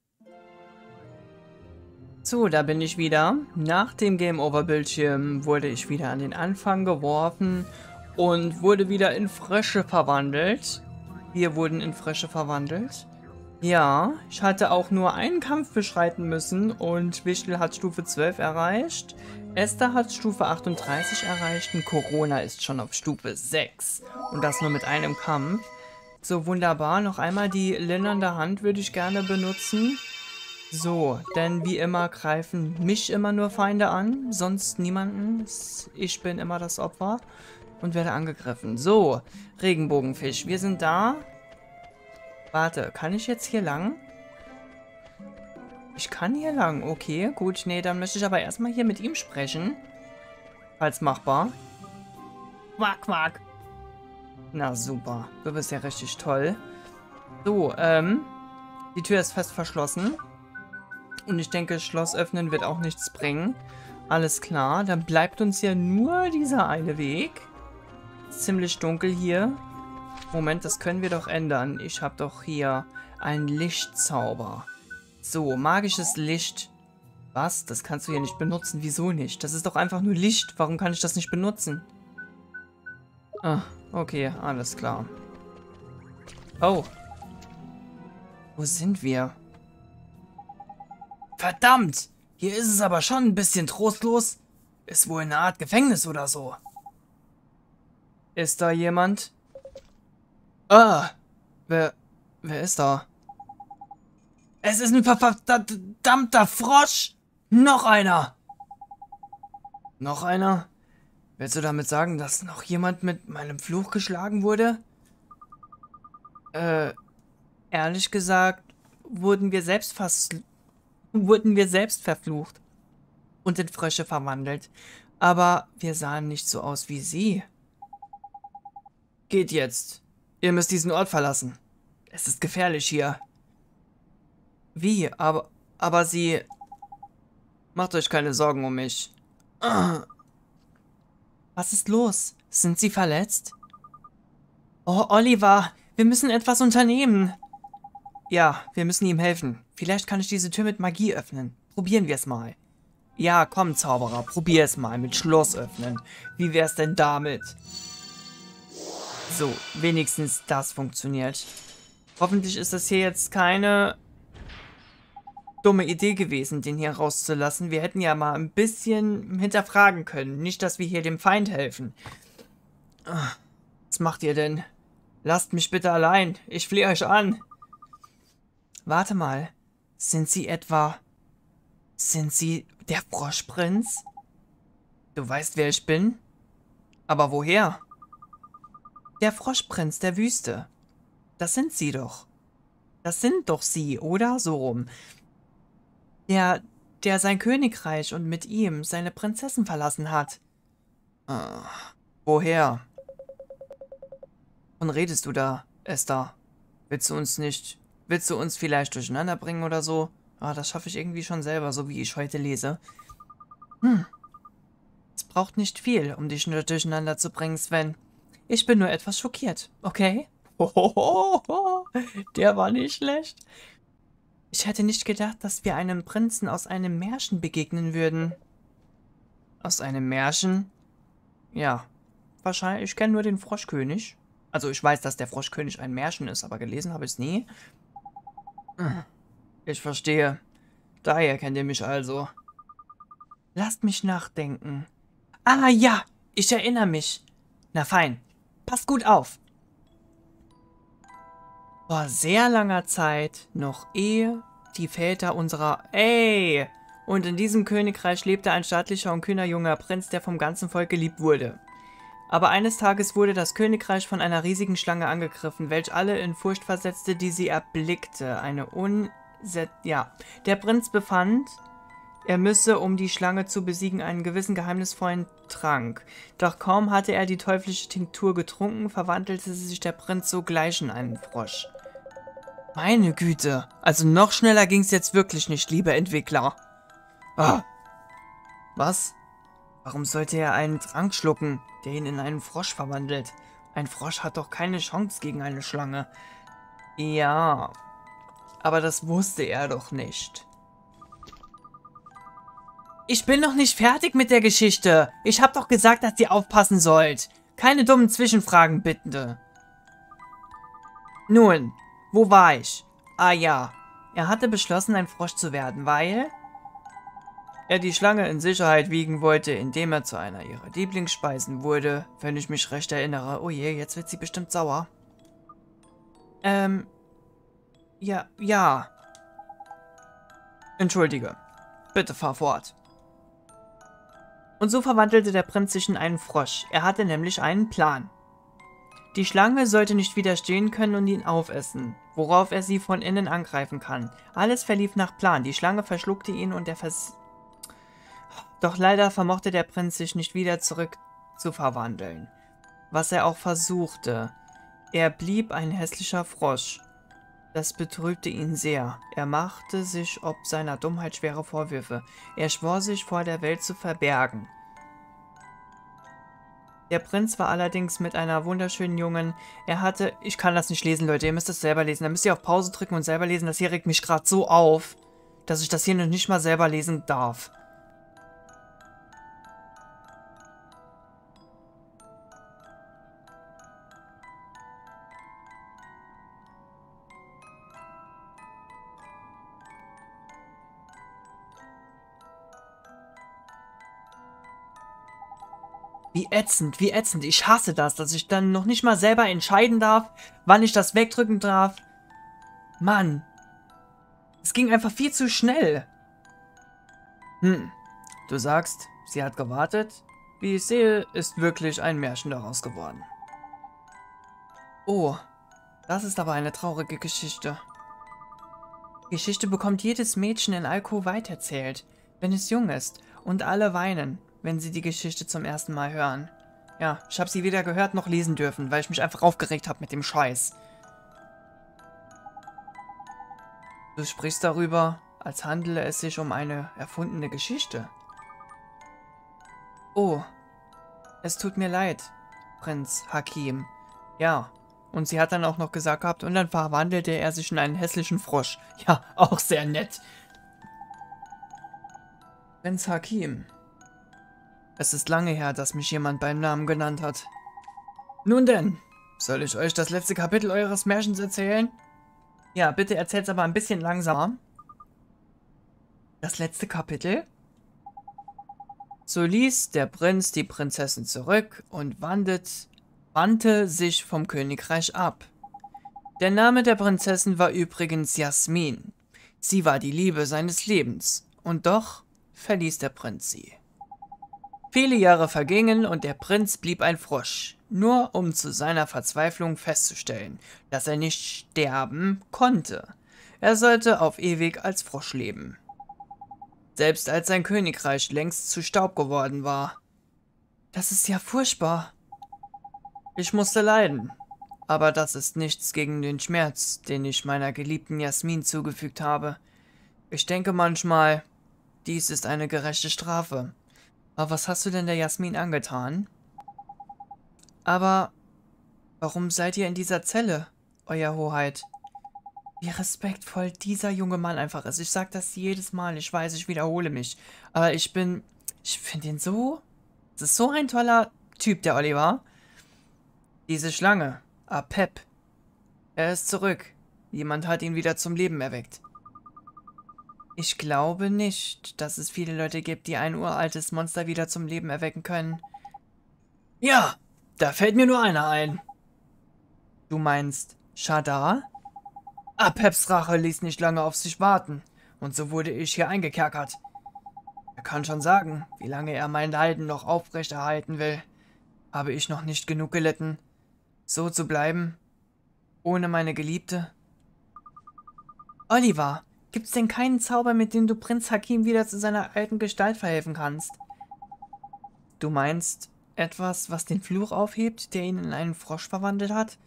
So, da bin ich wieder. Nach dem Game Over Bildschirm wurde ich wieder an den Anfang geworfen und wurde wieder in Frösche verwandelt. Wir wurden in Frösche verwandelt. Ja, ich hatte auch nur einen Kampf beschreiten müssen und Wichtel hat Stufe 12 erreicht. Esther hat Stufe 38 erreicht und Corona ist schon auf Stufe 6. Und das nur mit einem Kampf. So, wunderbar. Noch einmal die lindernde Hand würde ich gerne benutzen. So, denn wie immer greifen mich immer nur Feinde an, sonst niemanden. Ich bin immer das Opfer und werde angegriffen. So, Regenbogenfisch, wir sind da. Warte, kann ich jetzt hier lang? Ich kann hier lang, okay, gut. Nee, dann möchte ich aber erstmal hier mit ihm sprechen. Falls machbar. Quack, quack. Na super, du bist ja richtig toll. So, die Tür ist fest verschlossen. Und ich denke, Schloss öffnen wird auch nichts bringen. Alles klar, dann bleibt uns ja nur dieser eine Weg. Ist ziemlich dunkel hier. Moment, das können wir doch ändern. Ich habe doch hier einen Lichtzauber. So, magisches Licht. Was? Das kannst du hier nicht benutzen. Wieso nicht? Das ist doch einfach nur Licht. Warum kann ich das nicht benutzen? Ah, okay, alles klar. Oh. Wo sind wir? Verdammt! Hier ist es aber schon ein bisschen trostlos. Ist wohl eine Art Gefängnis oder so. Ist da jemand? Ah! Wer ist da? Es ist ein verdammter Frosch! Noch einer! Noch einer? Willst du damit sagen, dass noch jemand mit meinem Fluch geschlagen wurde? Ehrlich gesagt, wurden wir selbst verflucht und in Frösche verwandelt. Aber wir sahen nicht so aus wie sie. Geht jetzt. Ihr müsst diesen Ort verlassen. Es ist gefährlich hier. Wie? Aber sie... Macht euch keine Sorgen um mich. Was ist los? Sind Sie verletzt? Oh, Oliver, wir müssen etwas unternehmen. Ja, wir müssen ihm helfen. Vielleicht kann ich diese Tür mit Magie öffnen. Probieren wir es mal. Ja, komm, Zauberer, probier es mal mit Schloss öffnen. Wie wär's denn damit? So, wenigstens das funktioniert. Hoffentlich ist das hier jetzt keine dumme Idee gewesen, den hier rauszulassen. Wir hätten ja mal ein bisschen hinterfragen können. Nicht, dass wir hier dem Feind helfen. Was macht ihr denn? Lasst mich bitte allein. Ich flehe euch an. Warte mal. Sind Sie der Froschprinz? Du weißt, wer ich bin? Aber woher? Der Froschprinz der Wüste. Das sind Sie doch. Das sind doch Sie, oder? So rum. Der sein Königreich und mit ihm seine Prinzessin verlassen hat. Woher? Wovon redest du da, Esther? Willst du uns vielleicht durcheinander bringen oder so? Ah, das schaffe ich irgendwie schon selber, so wie ich heute lese. Es braucht nicht viel, um dich nur durcheinander zu bringen, Sven. Ich bin nur etwas schockiert, okay? Hohoho, der war nicht schlecht. Ich hätte nicht gedacht, dass wir einem Prinzen aus einem Märchen begegnen würden. Aus einem Märchen? Ja, wahrscheinlich. Ich kenne nur den Froschkönig. Also ich weiß, dass der Froschkönig ein Märchen ist, aber gelesen habe ich es nie. Ich verstehe. Daher kennt ihr mich also. Lasst mich nachdenken. Ah ja, ich erinnere mich. Na fein, passt gut auf. Vor sehr langer Zeit, noch ehe die Väter unserer... Ey! Und in diesem Königreich lebte ein stattlicher und kühner junger Prinz, der vom ganzen Volk geliebt wurde. Aber eines Tages wurde das Königreich von einer riesigen Schlange angegriffen, welch alle in Furcht versetzte, die sie erblickte. Der Prinz befand, er müsse, um die Schlange zu besiegen, einen gewissen geheimnisvollen Trank. Doch kaum hatte er die teuflische Tinktur getrunken, verwandelte sich der Prinz sogleich in einen Frosch. Meine Güte, also noch schneller ging's jetzt wirklich nicht, liebe Entwickler. Ah. Was? Warum sollte er einen Trank schlucken, der ihn in einen Frosch verwandelt? Ein Frosch hat doch keine Chance gegen eine Schlange. Ja, aber das wusste er doch nicht. Ich bin noch nicht fertig mit der Geschichte. Ich hab doch gesagt, dass ihr aufpassen sollt. Keine dummen Zwischenfragen, bitte. Nun, wo war ich? Ah ja, er hatte beschlossen, ein Frosch zu werden, weil er die Schlange in Sicherheit wiegen wollte, indem er zu einer ihrer Lieblingsspeisen wurde, wenn ich mich recht erinnere. Oh je, jetzt wird sie bestimmt sauer. Ja. Entschuldige. Bitte fahr fort. Und so verwandelte der Prinz sich in einen Frosch. Er hatte nämlich einen Plan. Die Schlange sollte nicht widerstehen können und ihn aufessen, worauf er sie von innen angreifen kann. Alles verlief nach Plan. Die Schlange verschluckte ihn und Doch leider vermochte der Prinz sich nicht wieder zurück zu verwandeln. was er auch versuchte. Er blieb ein hässlicher Frosch. Das betrübte ihn sehr. Er machte sich ob seiner Dummheit schwere Vorwürfe. Er schwor sich vor der Welt zu verbergen. Der Prinz war allerdings mit einer wunderschönen Jungen. Er hatte... Ich kann das nicht lesen, Leute. Ihr müsst das selber lesen. Da müsst ihr auf Pause drücken und selber lesen. Das hier regt mich gerade so auf, dass ich das hier noch nicht mal selber lesen darf. Wie ätzend, wie ätzend. Ich hasse das, dass ich dann noch nicht mal selber entscheiden darf, wann ich das wegdrücken darf. Mann. Es ging einfach viel zu schnell. Du sagst, sie hat gewartet? Wie ich sehe, ist wirklich ein Märchen daraus geworden. Oh, das ist aber eine traurige Geschichte. Die Geschichte bekommt jedes Mädchen in Alko weitererzählt, wenn es jung ist, und alle weinen, wenn sie die Geschichte zum ersten Mal hören. Ja, ich habe sie weder gehört noch lesen dürfen, weil ich mich einfach aufgeregt habe mit dem Scheiß. Du sprichst darüber, als handele es sich um eine erfundene Geschichte. Oh, es tut mir leid, Prinz Hakim. Ja, und sie hat dann auch noch gesagt gehabt, und dann verwandelte er sich in einen hässlichen Frosch. Ja, auch sehr nett. Prinz Hakim. Es ist lange her, dass mich jemand beim Namen genannt hat. Nun denn, soll ich euch das letzte Kapitel eures Märchens erzählen? Ja, bitte erzähl's aber ein bisschen langsamer. Das letzte Kapitel? So ließ der Prinz die Prinzessin zurück und wandte sich vom Königreich ab. Der Name der Prinzessin war übrigens Jasmin. Sie war die Liebe seines Lebens. Und doch verließ der Prinz sie. Viele Jahre vergingen und der Prinz blieb ein Frosch, nur um zu seiner Verzweiflung festzustellen, dass er nicht sterben konnte. Er sollte auf ewig als Frosch leben. Selbst als sein Königreich längst zu Staub geworden war. Das ist ja furchtbar. Ich musste leiden, aber das ist nichts gegen den Schmerz, den ich meiner geliebten Jasmin zugefügt habe. Ich denke manchmal, dies ist eine gerechte Strafe. Aber was hast du denn der Jasmin angetan? Aber warum seid ihr in dieser Zelle, Euer Hoheit? Wie respektvoll dieser junge Mann einfach ist. Ich sag das jedes Mal. Ich weiß, ich wiederhole mich. Aber ich finde ihn so... Das ist so ein toller Typ, der Oliver. Diese Schlange. Apep. Er ist zurück. Jemand hat ihn wieder zum Leben erweckt. Ich glaube nicht, dass es viele Leute gibt, die ein uraltes Monster wieder zum Leben erwecken können. Ja, da fällt mir nur einer ein. Du meinst Shadar? Apeps Rache ließ nicht lange auf sich warten, und so wurde ich hier eingekerkert. Er kann schon sagen, wie lange er mein Leiden noch aufrechterhalten will. Habe ich noch nicht genug gelitten, so zu bleiben, ohne meine Geliebte? Oliver, gibt's denn keinen Zauber, mit dem du Prinz Hakim wieder zu seiner alten Gestalt verhelfen kannst? Du meinst etwas, was den Fluch aufhebt, der ihn in einen Frosch verwandelt hat?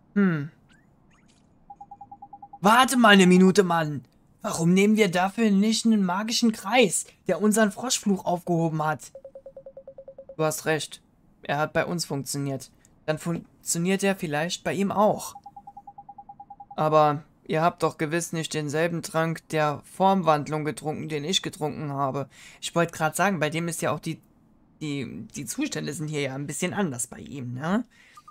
Warte mal eine Minute, Mann! Warum nehmen wir dafür nicht einen magischen Kreis, der unseren Froschfluch aufgehoben hat? Du hast recht. Er hat bei uns funktioniert. Dann funktioniert er vielleicht bei ihm auch. Aber ihr habt doch gewiss nicht denselben Trank der Formwandlung getrunken, den ich getrunken habe. Ich wollte gerade sagen, bei dem ist ja auch die Zustände sind hier ja ein bisschen anders bei ihm, ne?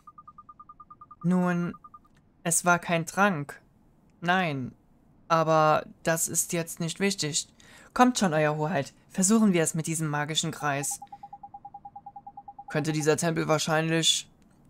Nun, es war kein Trank. Nein, aber das ist jetzt nicht wichtig. Kommt schon, Euer Hoheit, versuchen wir es mit diesem magischen Kreis. Könnte dieser Tempel wahrscheinlich...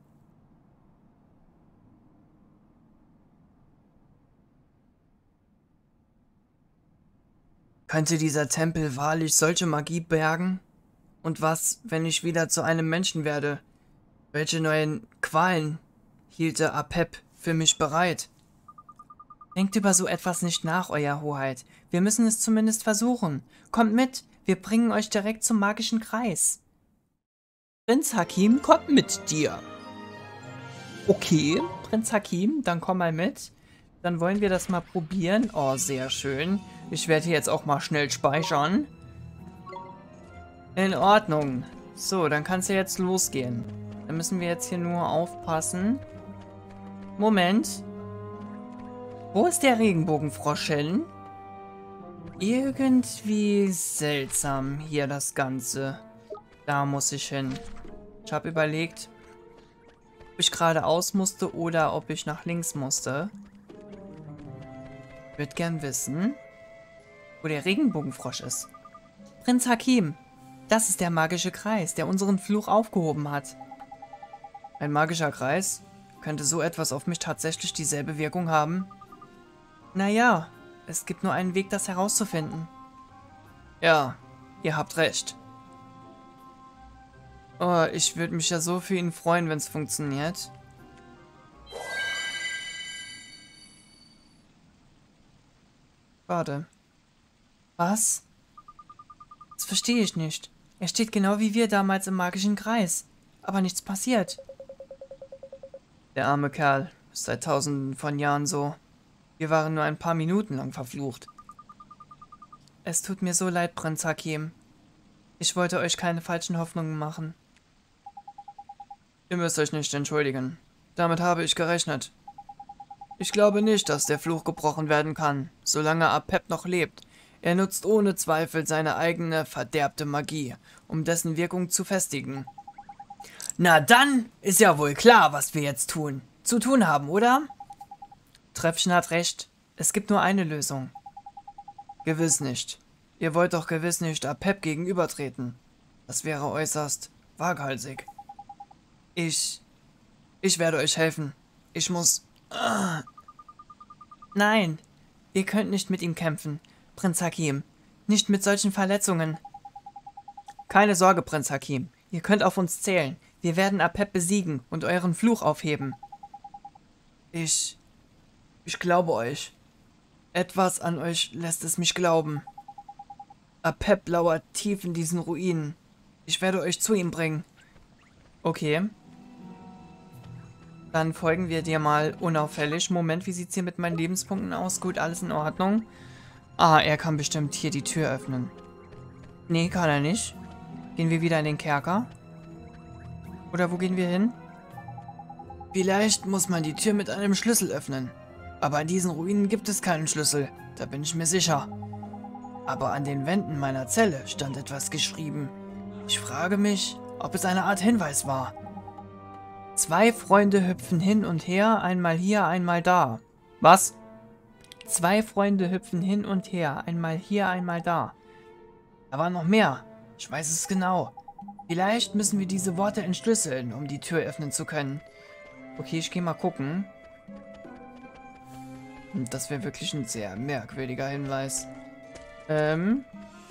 Könnte dieser Tempel wahrlich solche Magie bergen? Und was, wenn ich wieder zu einem Menschen werde? Welche neuen Qualen hielte Apep für mich bereit? Denkt über so etwas nicht nach, Euer Hoheit. Wir müssen es zumindest versuchen. Kommt mit, wir bringen euch direkt zum magischen Kreis. Prinz Hakim kommt mit dir. Okay, Prinz Hakim, dann komm mal mit. Dann wollen wir das mal probieren. Oh, sehr schön. Ich werde hier jetzt auch mal schnell speichern. In Ordnung. So, dann kann es ja jetzt losgehen. Dann müssen wir jetzt hier nur aufpassen. Moment. Wo ist der Regenbogenfrosch hin? Irgendwie seltsam hier das Ganze. Da muss ich hin. Ich habe überlegt, ob ich geradeaus musste oder ob ich nach links musste. Ich würde gern wissen, wo der Regenbogenfrosch ist. Prinz Hakim, das ist der magische Kreis, der unseren Fluch aufgehoben hat. Ein magischer Kreis? Könnte so etwas auf mich tatsächlich dieselbe Wirkung haben? Naja, es gibt nur einen Weg, das herauszufinden. Ja, ihr habt recht. Oh, ich würde mich ja so für ihn freuen, wenn es funktioniert. Warte. Was? Das verstehe ich nicht. Er steht genau wie wir damals im magischen Kreis. Aber nichts passiert. Der arme Kerl ist seit tausenden von Jahren so. Wir waren nur ein paar Minuten lang verflucht. Es tut mir so leid, Prinz Hakim. Ich wollte euch keine falschen Hoffnungen machen. Ihr müsst euch nicht entschuldigen. Damit habe ich gerechnet. Ich glaube nicht, dass der Fluch gebrochen werden kann, solange Apep noch lebt. Er nutzt ohne Zweifel seine eigene verderbte Magie, um dessen Wirkung zu festigen. Na dann ist ja wohl klar, was wir jetzt zu tun haben, oder? Treffchen hat recht. Es gibt nur eine Lösung. Gewiss nicht. Ihr wollt doch gewiss nicht Apep gegenübertreten. Das wäre äußerst waghalsig. Ich werde euch helfen. Ich muss... Nein, ihr könnt nicht mit ihm kämpfen, Prinz Hakim. Nicht mit solchen Verletzungen. Keine Sorge, Prinz Hakim. Ihr könnt auf uns zählen. Wir werden Apep besiegen und euren Fluch aufheben. Ich glaube euch. Etwas an euch lässt es mich glauben. Apep lauert tief in diesen Ruinen. Ich werde euch zu ihm bringen. Okay. Dann folgen wir dir mal unauffällig. Moment, wie sieht es hier mit meinen Lebenspunkten aus? Gut, alles in Ordnung. Ah, er kann bestimmt hier die Tür öffnen. Nee, kann er nicht. Gehen wir wieder in den Kerker? Oder wo gehen wir hin? Vielleicht muss man die Tür mit einem Schlüssel öffnen. Aber in diesen Ruinen gibt es keinen Schlüssel. Da bin ich mir sicher. Aber an den Wänden meiner Zelle stand etwas geschrieben. Ich frage mich, ob es eine Art Hinweis war. 2 Freunde hüpfen hin und her, einmal hier, einmal da. Was? 2 Freunde hüpfen hin und her, einmal hier, einmal da. Da war noch mehr. Ich weiß es genau. Vielleicht müssen wir diese Worte entschlüsseln, um die Tür öffnen zu können. Okay, ich gehe mal gucken. Das wäre wirklich ein sehr merkwürdiger Hinweis. Hier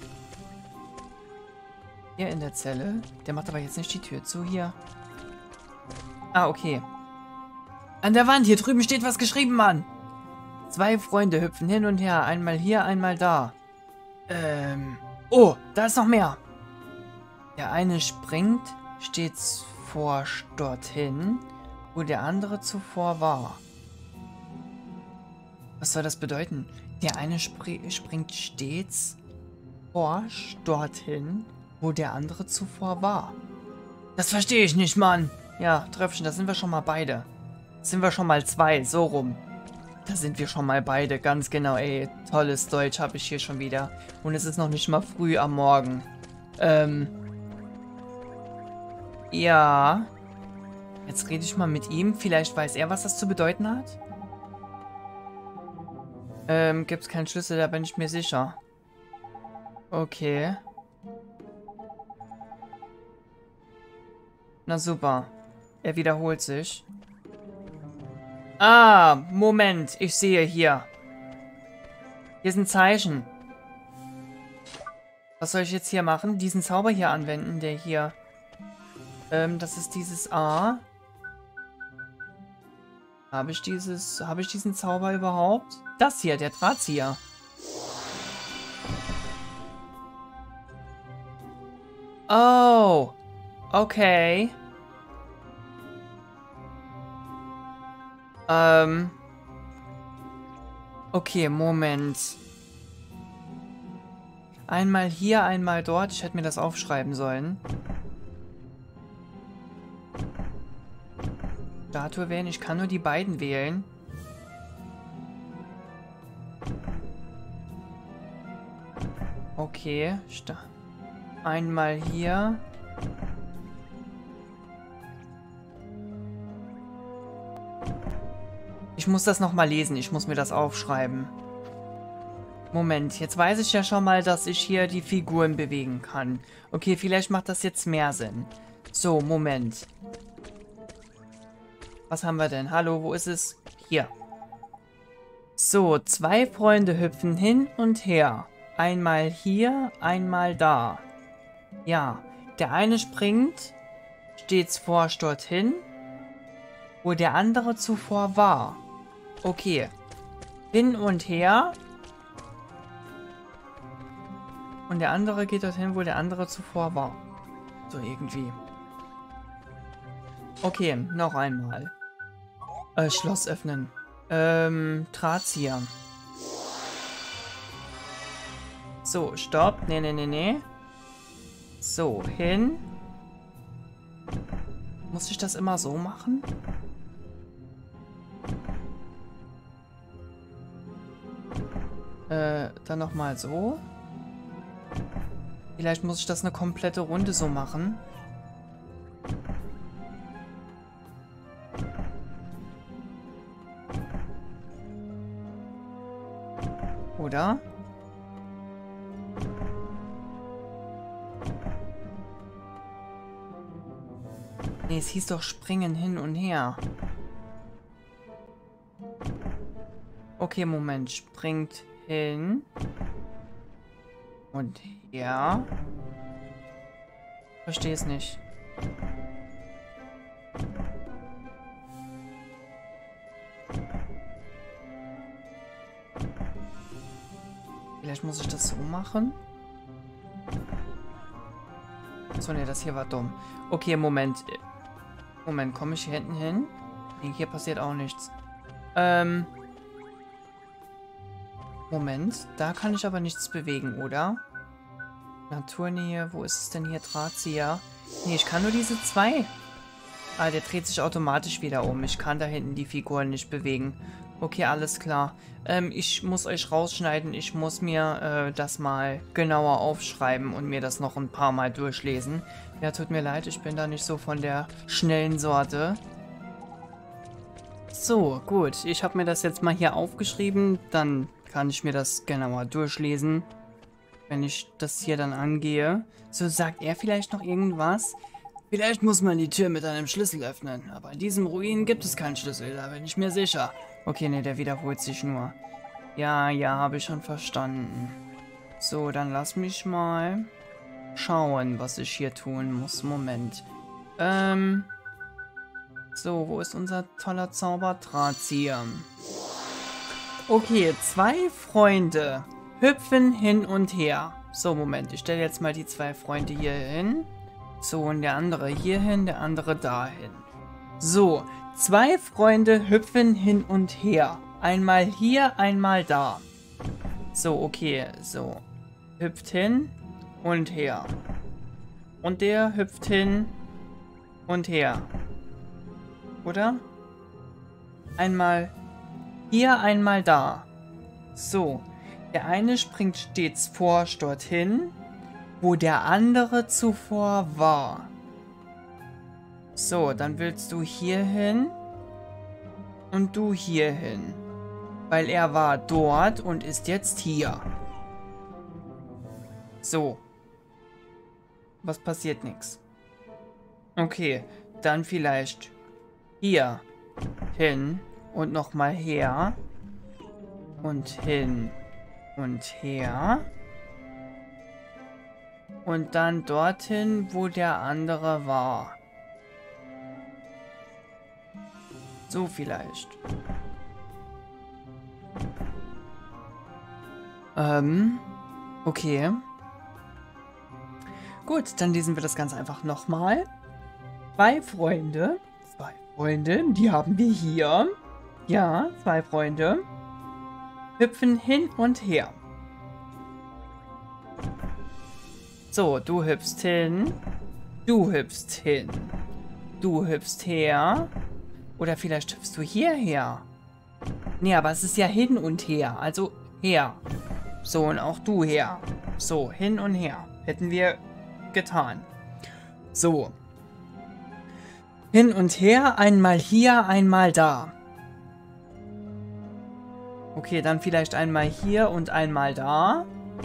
in der Zelle. Der macht aber jetzt nicht die Tür zu. Hier. Ah, okay. An der Wand hier drüben steht was geschrieben, Mann. 2 Freunde hüpfen hin und her. Einmal hier, einmal da. Oh, da ist noch mehr. Der eine springt stets forsch dorthin, wo der andere zuvor war. Was soll das bedeuten? Der eine springt stets forsch dorthin, wo der andere zuvor war. Das verstehe ich nicht, Mann. Ja, Tröpfchen, da sind wir schon mal beide. Sind wir schon mal 2, so rum. Da sind wir schon mal beide, ganz genau, ey. Tolles Deutsch habe ich hier schon wieder. Und es ist noch nicht mal früh am Morgen. Ja. Jetzt rede ich mal mit ihm. Vielleicht weiß er, was das zu bedeuten hat. Gibt es keinen Schlüssel, da bin ich mir sicher. Okay. Na super. Er wiederholt sich. Ah, Moment. Ich sehe hier. Hier ist ein Zeichen. Was soll ich jetzt hier machen? Diesen Zauber hier anwenden, der hier... das ist dieses A. Habe ich diesen Zauber überhaupt? Das hier, der Drahtzieher. Oh. Okay. Okay, Moment. Einmal hier, einmal dort. Ich hätte mir das aufschreiben sollen. Statue wählen. Ich kann nur die beiden wählen. Okay. Einmal hier. Ich muss das nochmal lesen. Ich muss mir das aufschreiben. Moment, jetzt weiß ich ja schon mal, dass ich hier die Figuren bewegen kann. Okay, vielleicht macht das jetzt mehr Sinn. So, Moment. Was haben wir denn? Hallo, wo ist es? Hier. So, 2 Freunde hüpfen hin und her. Einmal hier, einmal da. Ja, der eine springt stets forsch dorthin, wo der andere zuvor war. Okay. Hin und her. Und der andere geht dorthin, wo der andere zuvor war. So irgendwie. Okay, noch einmal. Schloss öffnen. Drahtzieher. So, stopp. Nee. So, hin. Muss ich das immer so machen? Dann nochmal so. Vielleicht muss ich das eine komplette Runde so machen. Oder? Nee, es hieß doch springen hin und her. Okay, Moment. Springt hin. Und her. Verstehe es nicht. Vielleicht muss ich das so machen. So, ne, das hier war dumm. Okay, Moment. Moment, komme ich hier hinten hin? Nee, hier passiert auch nichts. Moment, da kann ich aber nichts bewegen, oder? Naturnähe, wo ist es denn hier? Drahtzieher. Nee, ich kann nur diese 2. Ah, der dreht sich automatisch wieder um. Ich kann da hinten die Figuren nicht bewegen. Okay, alles klar. Ich muss euch rausschneiden. Ich muss mir das mal genauer aufschreiben und mir das noch ein paar Mal durchlesen. Ja, tut mir leid, ich bin da nicht so von der schnellen Sorte. So, gut. Ich habe mir das jetzt mal hier aufgeschrieben. Dann kann ich mir das genauer durchlesen, wenn ich das hier dann angehe. So, sagt er vielleicht noch irgendwas? Vielleicht muss man die Tür mit einem Schlüssel öffnen, aber in diesem Ruin gibt es keinen Schlüssel, da bin ich mir sicher. Okay, ne, der wiederholt sich nur. Ja, habe ich schon verstanden. So, dann lass mich mal schauen, was ich hier tun muss. Moment. So, wo ist unser toller Zauberdrahtzieher? Okay, 2 Freunde hüpfen hin und her. So, Moment, ich stelle jetzt mal die 2 Freunde hier hin. So, und der andere hier hin, der andere dahin. So, 2 Freunde hüpfen hin und her. Einmal hier, einmal da. So, okay, so. Hüpft hin und her. Und der hüpft hin und her. Oder? Einmal hier, einmal da. So, der eine springt stets forsch dorthin, wo der andere zuvor war. So, dann willst du hier hin und du hier hin. Weil er war dort und ist jetzt hier. So. Was passiert nichts. Okay, dann vielleicht hier hin und nochmal her. Und hin und her. Und dann dorthin, wo der andere war. So vielleicht. Okay. Gut, dann lesen wir das Ganze einfach nochmal. 2 Freunde, die haben wir hier. Ja, zwei Freunde hüpfen hin und her. So, du hüpfst hin. Du hüpfst hin. Du hüpfst her. Oder vielleicht hüpfst du hierher. Nee, aber es ist ja hin und her. Also her. So, und auch du her. So, hin und her. Hätten wir getan. So. Hin und her, einmal hier, einmal da. Okay, dann vielleicht einmal hier und einmal da.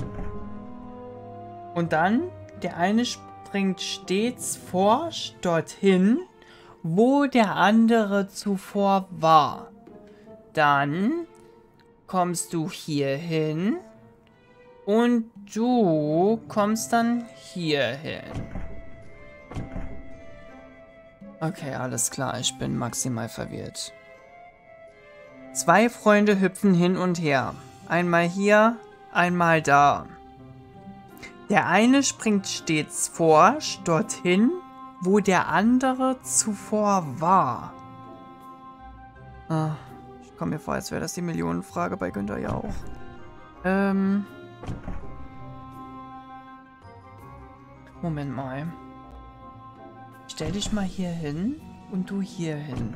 Und dann, der eine springt stets forsch dorthin, wo der andere zuvor war. Dann kommst du hier hin und du kommst dann hier hin. Okay, alles klar, ich bin maximal verwirrt. Zwei Freunde hüpfen hin und her. Einmal hier, einmal da. Der eine springt stets forsch dorthin, wo der andere zuvor war. Ich komme mir vor, als wäre das die Millionenfrage bei Günther Jauch. Moment mal. Stell dich mal hier hin und du hier hin.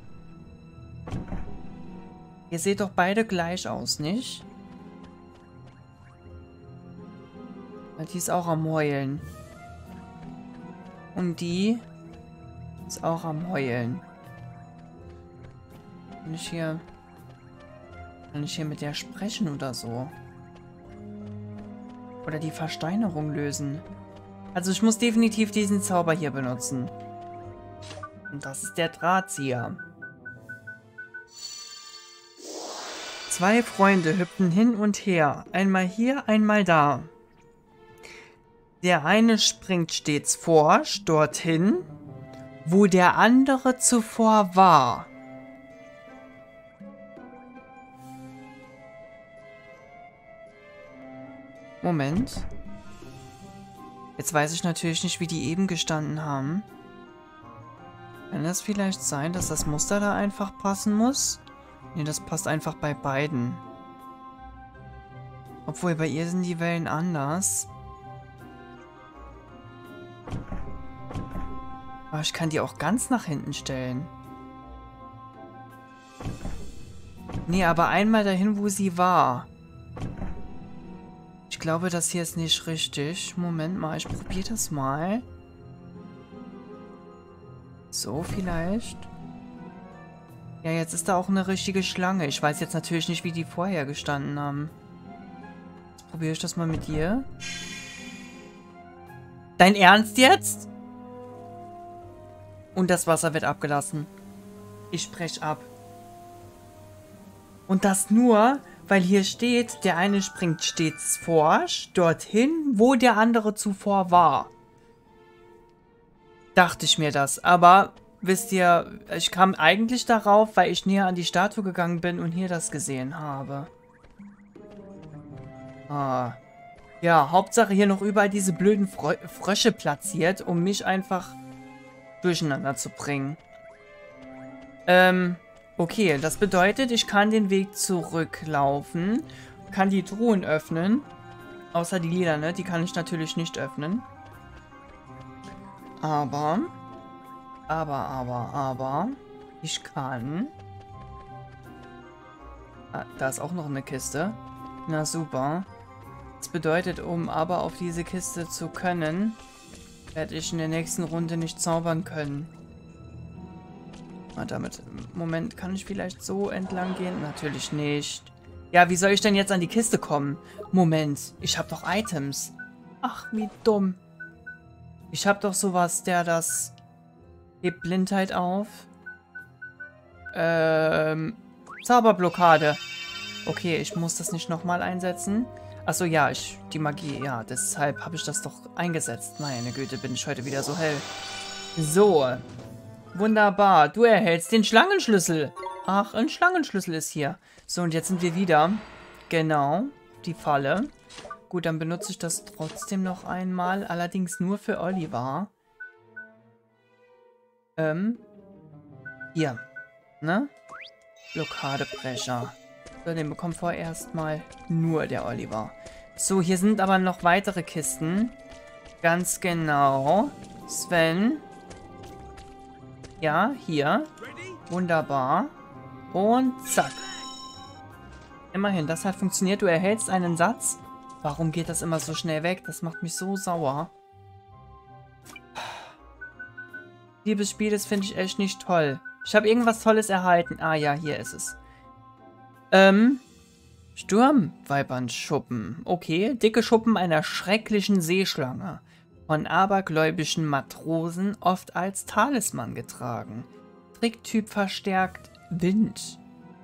Ihr seht doch beide gleich aus, nicht? Die ist auch am Heulen. Und die ist auch am Heulen. Kann ich hier mit der sprechen oder so? Oder die Versteinerung lösen? Also ich muss definitiv diesen Zauber hier benutzen. Und das ist der Drahtzieher. Zwei Freunde hüpfen hin und her. Einmal hier, einmal da. Der eine springt stets forsch dorthin, wo der andere zuvor war. Moment. Jetzt weiß ich natürlich nicht, wie die eben gestanden haben. Kann das vielleicht sein, dass das Muster da einfach passen muss? Nee, das passt einfach bei beiden. Obwohl, bei ihr sind die Wellen anders. Aber ich kann die auch ganz nach hinten stellen. Nee, aber einmal dahin, wo sie war. Ich glaube, das hier ist nicht richtig. Moment mal, ich probiere das mal. So vielleicht. Ja, jetzt ist da auch eine richtige Schlange. Ich weiß jetzt natürlich nicht, wie die vorher gestanden haben. Jetzt probiere ich das mal mit dir. Dein Ernst jetzt? Und das Wasser wird abgelassen. Ich spreche ab. Und das nur, weil hier steht, der eine springt stets forsch dorthin, wo der andere zuvor war. Dachte ich mir das. Aber, wisst ihr, ich kam eigentlich darauf, weil ich näher an die Statue gegangen bin und hier das gesehen habe. Ja, Hauptsache hier noch überall diese blöden Frösche platziert, um mich einfach durcheinander zu bringen. Okay, das bedeutet, ich kann den Weg zurücklaufen, kann die Truhen öffnen, außer die lilane, die kann ich natürlich nicht öffnen. Aber, ich kann... da ist auch noch eine Kiste. Na super. Das bedeutet, um aber auf diese Kiste zu können, werde ich in der nächsten Runde nicht zaubern können. Damit, Moment, kann ich vielleicht so entlang gehen? Natürlich nicht. Ja, wie soll ich denn jetzt an die Kiste kommen? Moment, ich habe doch Items. Ach, wie dumm. Ich habe doch sowas, der das... Hebt Blindheit auf. Zauberblockade. Okay, ich muss das nicht nochmal einsetzen. Achso, ja, die Magie, ja, deshalb habe ich das doch eingesetzt. Meine Güte, bin ich heute wieder so hell. So. Wunderbar, du erhältst den Schlangenschlüssel. Ach, ein Schlangenschlüssel ist hier. So, und jetzt sind wir wieder. Genau, die Falle. Gut, dann benutze ich das trotzdem noch einmal. Allerdings nur für Oliver. Hier. Ne? Blockadebrecher. So, den bekommt vorerst mal nur der Oliver. So, hier sind aber noch weitere Kisten. Ganz genau. Sven. Ja, hier. Wunderbar. Und zack. Immerhin, das hat funktioniert. Du erhältst einen Satz. Warum geht das immer so schnell weg? Das macht mich so sauer. Liebes Spiel, das finde ich echt nicht toll. Ich habe irgendwas Tolles erhalten. Ah ja, hier ist es. Sturmweibernschuppen. Okay, dicke Schuppen einer schrecklichen Seeschlange. Von abergläubischen Matrosen oft als Talisman getragen. Tricktyp verstärkt Wind.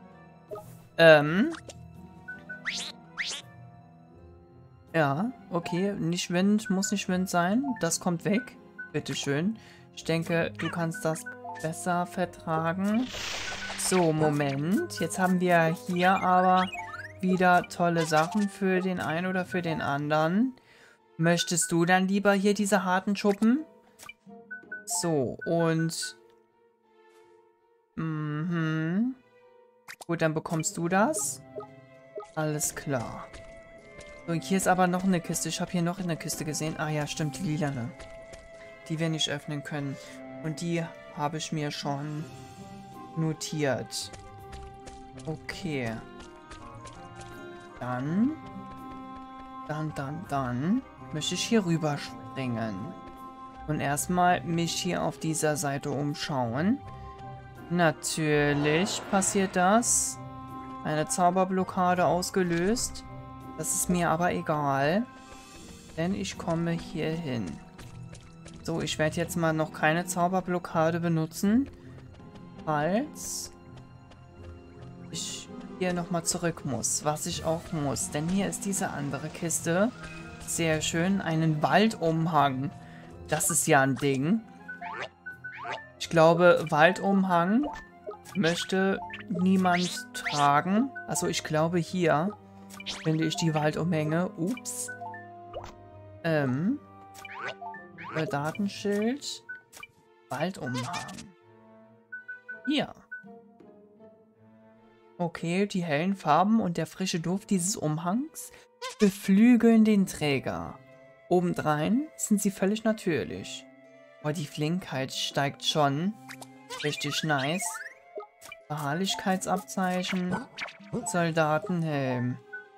Ja, okay. Nicht Wind, muss nicht Wind sein. Das kommt weg. Bitteschön. Ich denke, du kannst das besser vertragen. So, Moment. Jetzt haben wir hier aber wieder tolle Sachen für den einen oder für den anderen. Möchtest du dann lieber hier diese harten Schuppen? So, und... Gut, dann bekommst du das. Alles klar. So, hier ist aber noch eine Kiste. Ich habe hier noch eine Kiste gesehen. Ah ja, stimmt, die lilane. Die wir nicht öffnen können. Und die habe ich mir schon notiert. Okay. Dann möchte ich hier rüber springen. Und erstmal mich hier auf dieser Seite umschauen. Natürlich passiert das. Eine Zauberblockade ausgelöst. Das ist mir aber egal. Denn ich komme hier hin. So, ich werde jetzt mal noch keine Zauberblockade benutzen. Falls ich hier nochmal zurück muss. Was ich auch muss. Denn hier ist diese andere Kiste. Sehr schön. Einen Waldumhang. Das ist ja ein Ding. Ich glaube, Waldumhang möchte niemand tragen. Also ich glaube, hier finde ich die Waldumhänge. Ups. Datenschild. Waldumhang. Hier. Okay, die hellen Farben und der frische Duft dieses Umhangs beflügeln den Träger. Obendrein sind sie völlig natürlich. Oh, die Flinkheit steigt schon. Richtig nice. Beharrlichkeitsabzeichen. Soldatenhelm.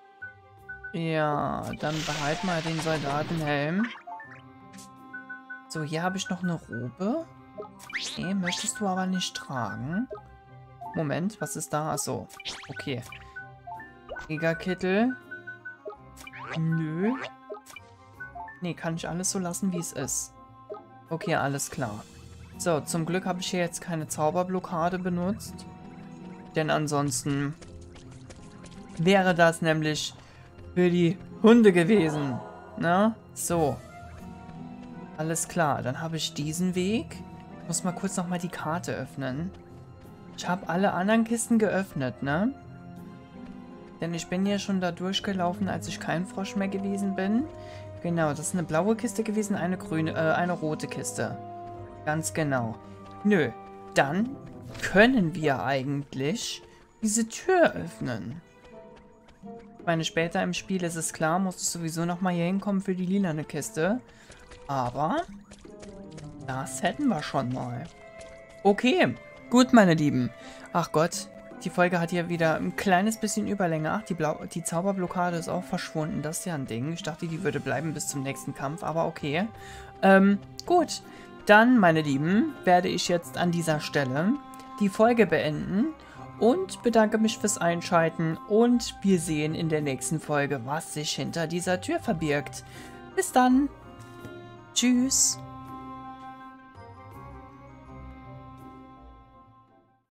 Ja, dann behalt mal den Soldatenhelm. So, hier habe ich noch eine Robe. Nee, möchtest du aber nicht tragen. Moment, was ist da? Achso, okay. Kriegerkittel. Nö. Nee, kann ich alles so lassen, wie es ist. Okay, alles klar. So, zum Glück habe ich hier jetzt keine Zauberblockade benutzt. Denn ansonsten wäre das nämlich für die Hunde gewesen. Na, so. Alles klar, dann habe ich diesen Weg. Ich muss mal kurz nochmal die Karte öffnen. Ich habe alle anderen Kisten geöffnet, ne? Denn ich bin ja schon da durchgelaufen, als ich kein Frosch mehr gewesen bin. Genau, das ist eine blaue Kiste gewesen, eine grüne, eine rote Kiste. Ganz genau. Nö, dann können wir eigentlich diese Tür öffnen. Ich meine, später im Spiel ist es klar, muss ich sowieso nochmal hier hinkommen für die lilane Kiste. Aber das hätten wir schon mal. Okay, gut, meine Lieben. Ach Gott, die Folge hat hier wieder ein kleines bisschen Überlänge. Ach, die Zauberblockade ist auch verschwunden. Das ist ja ein Ding. Ich dachte, die würde bleiben bis zum nächsten Kampf, aber okay. Gut. Dann, meine Lieben, werde ich jetzt an dieser Stelle die Folge beenden und bedanke mich fürs Einschalten und wir sehen in der nächsten Folge, was sich hinter dieser Tür verbirgt. Bis dann. Tschüss.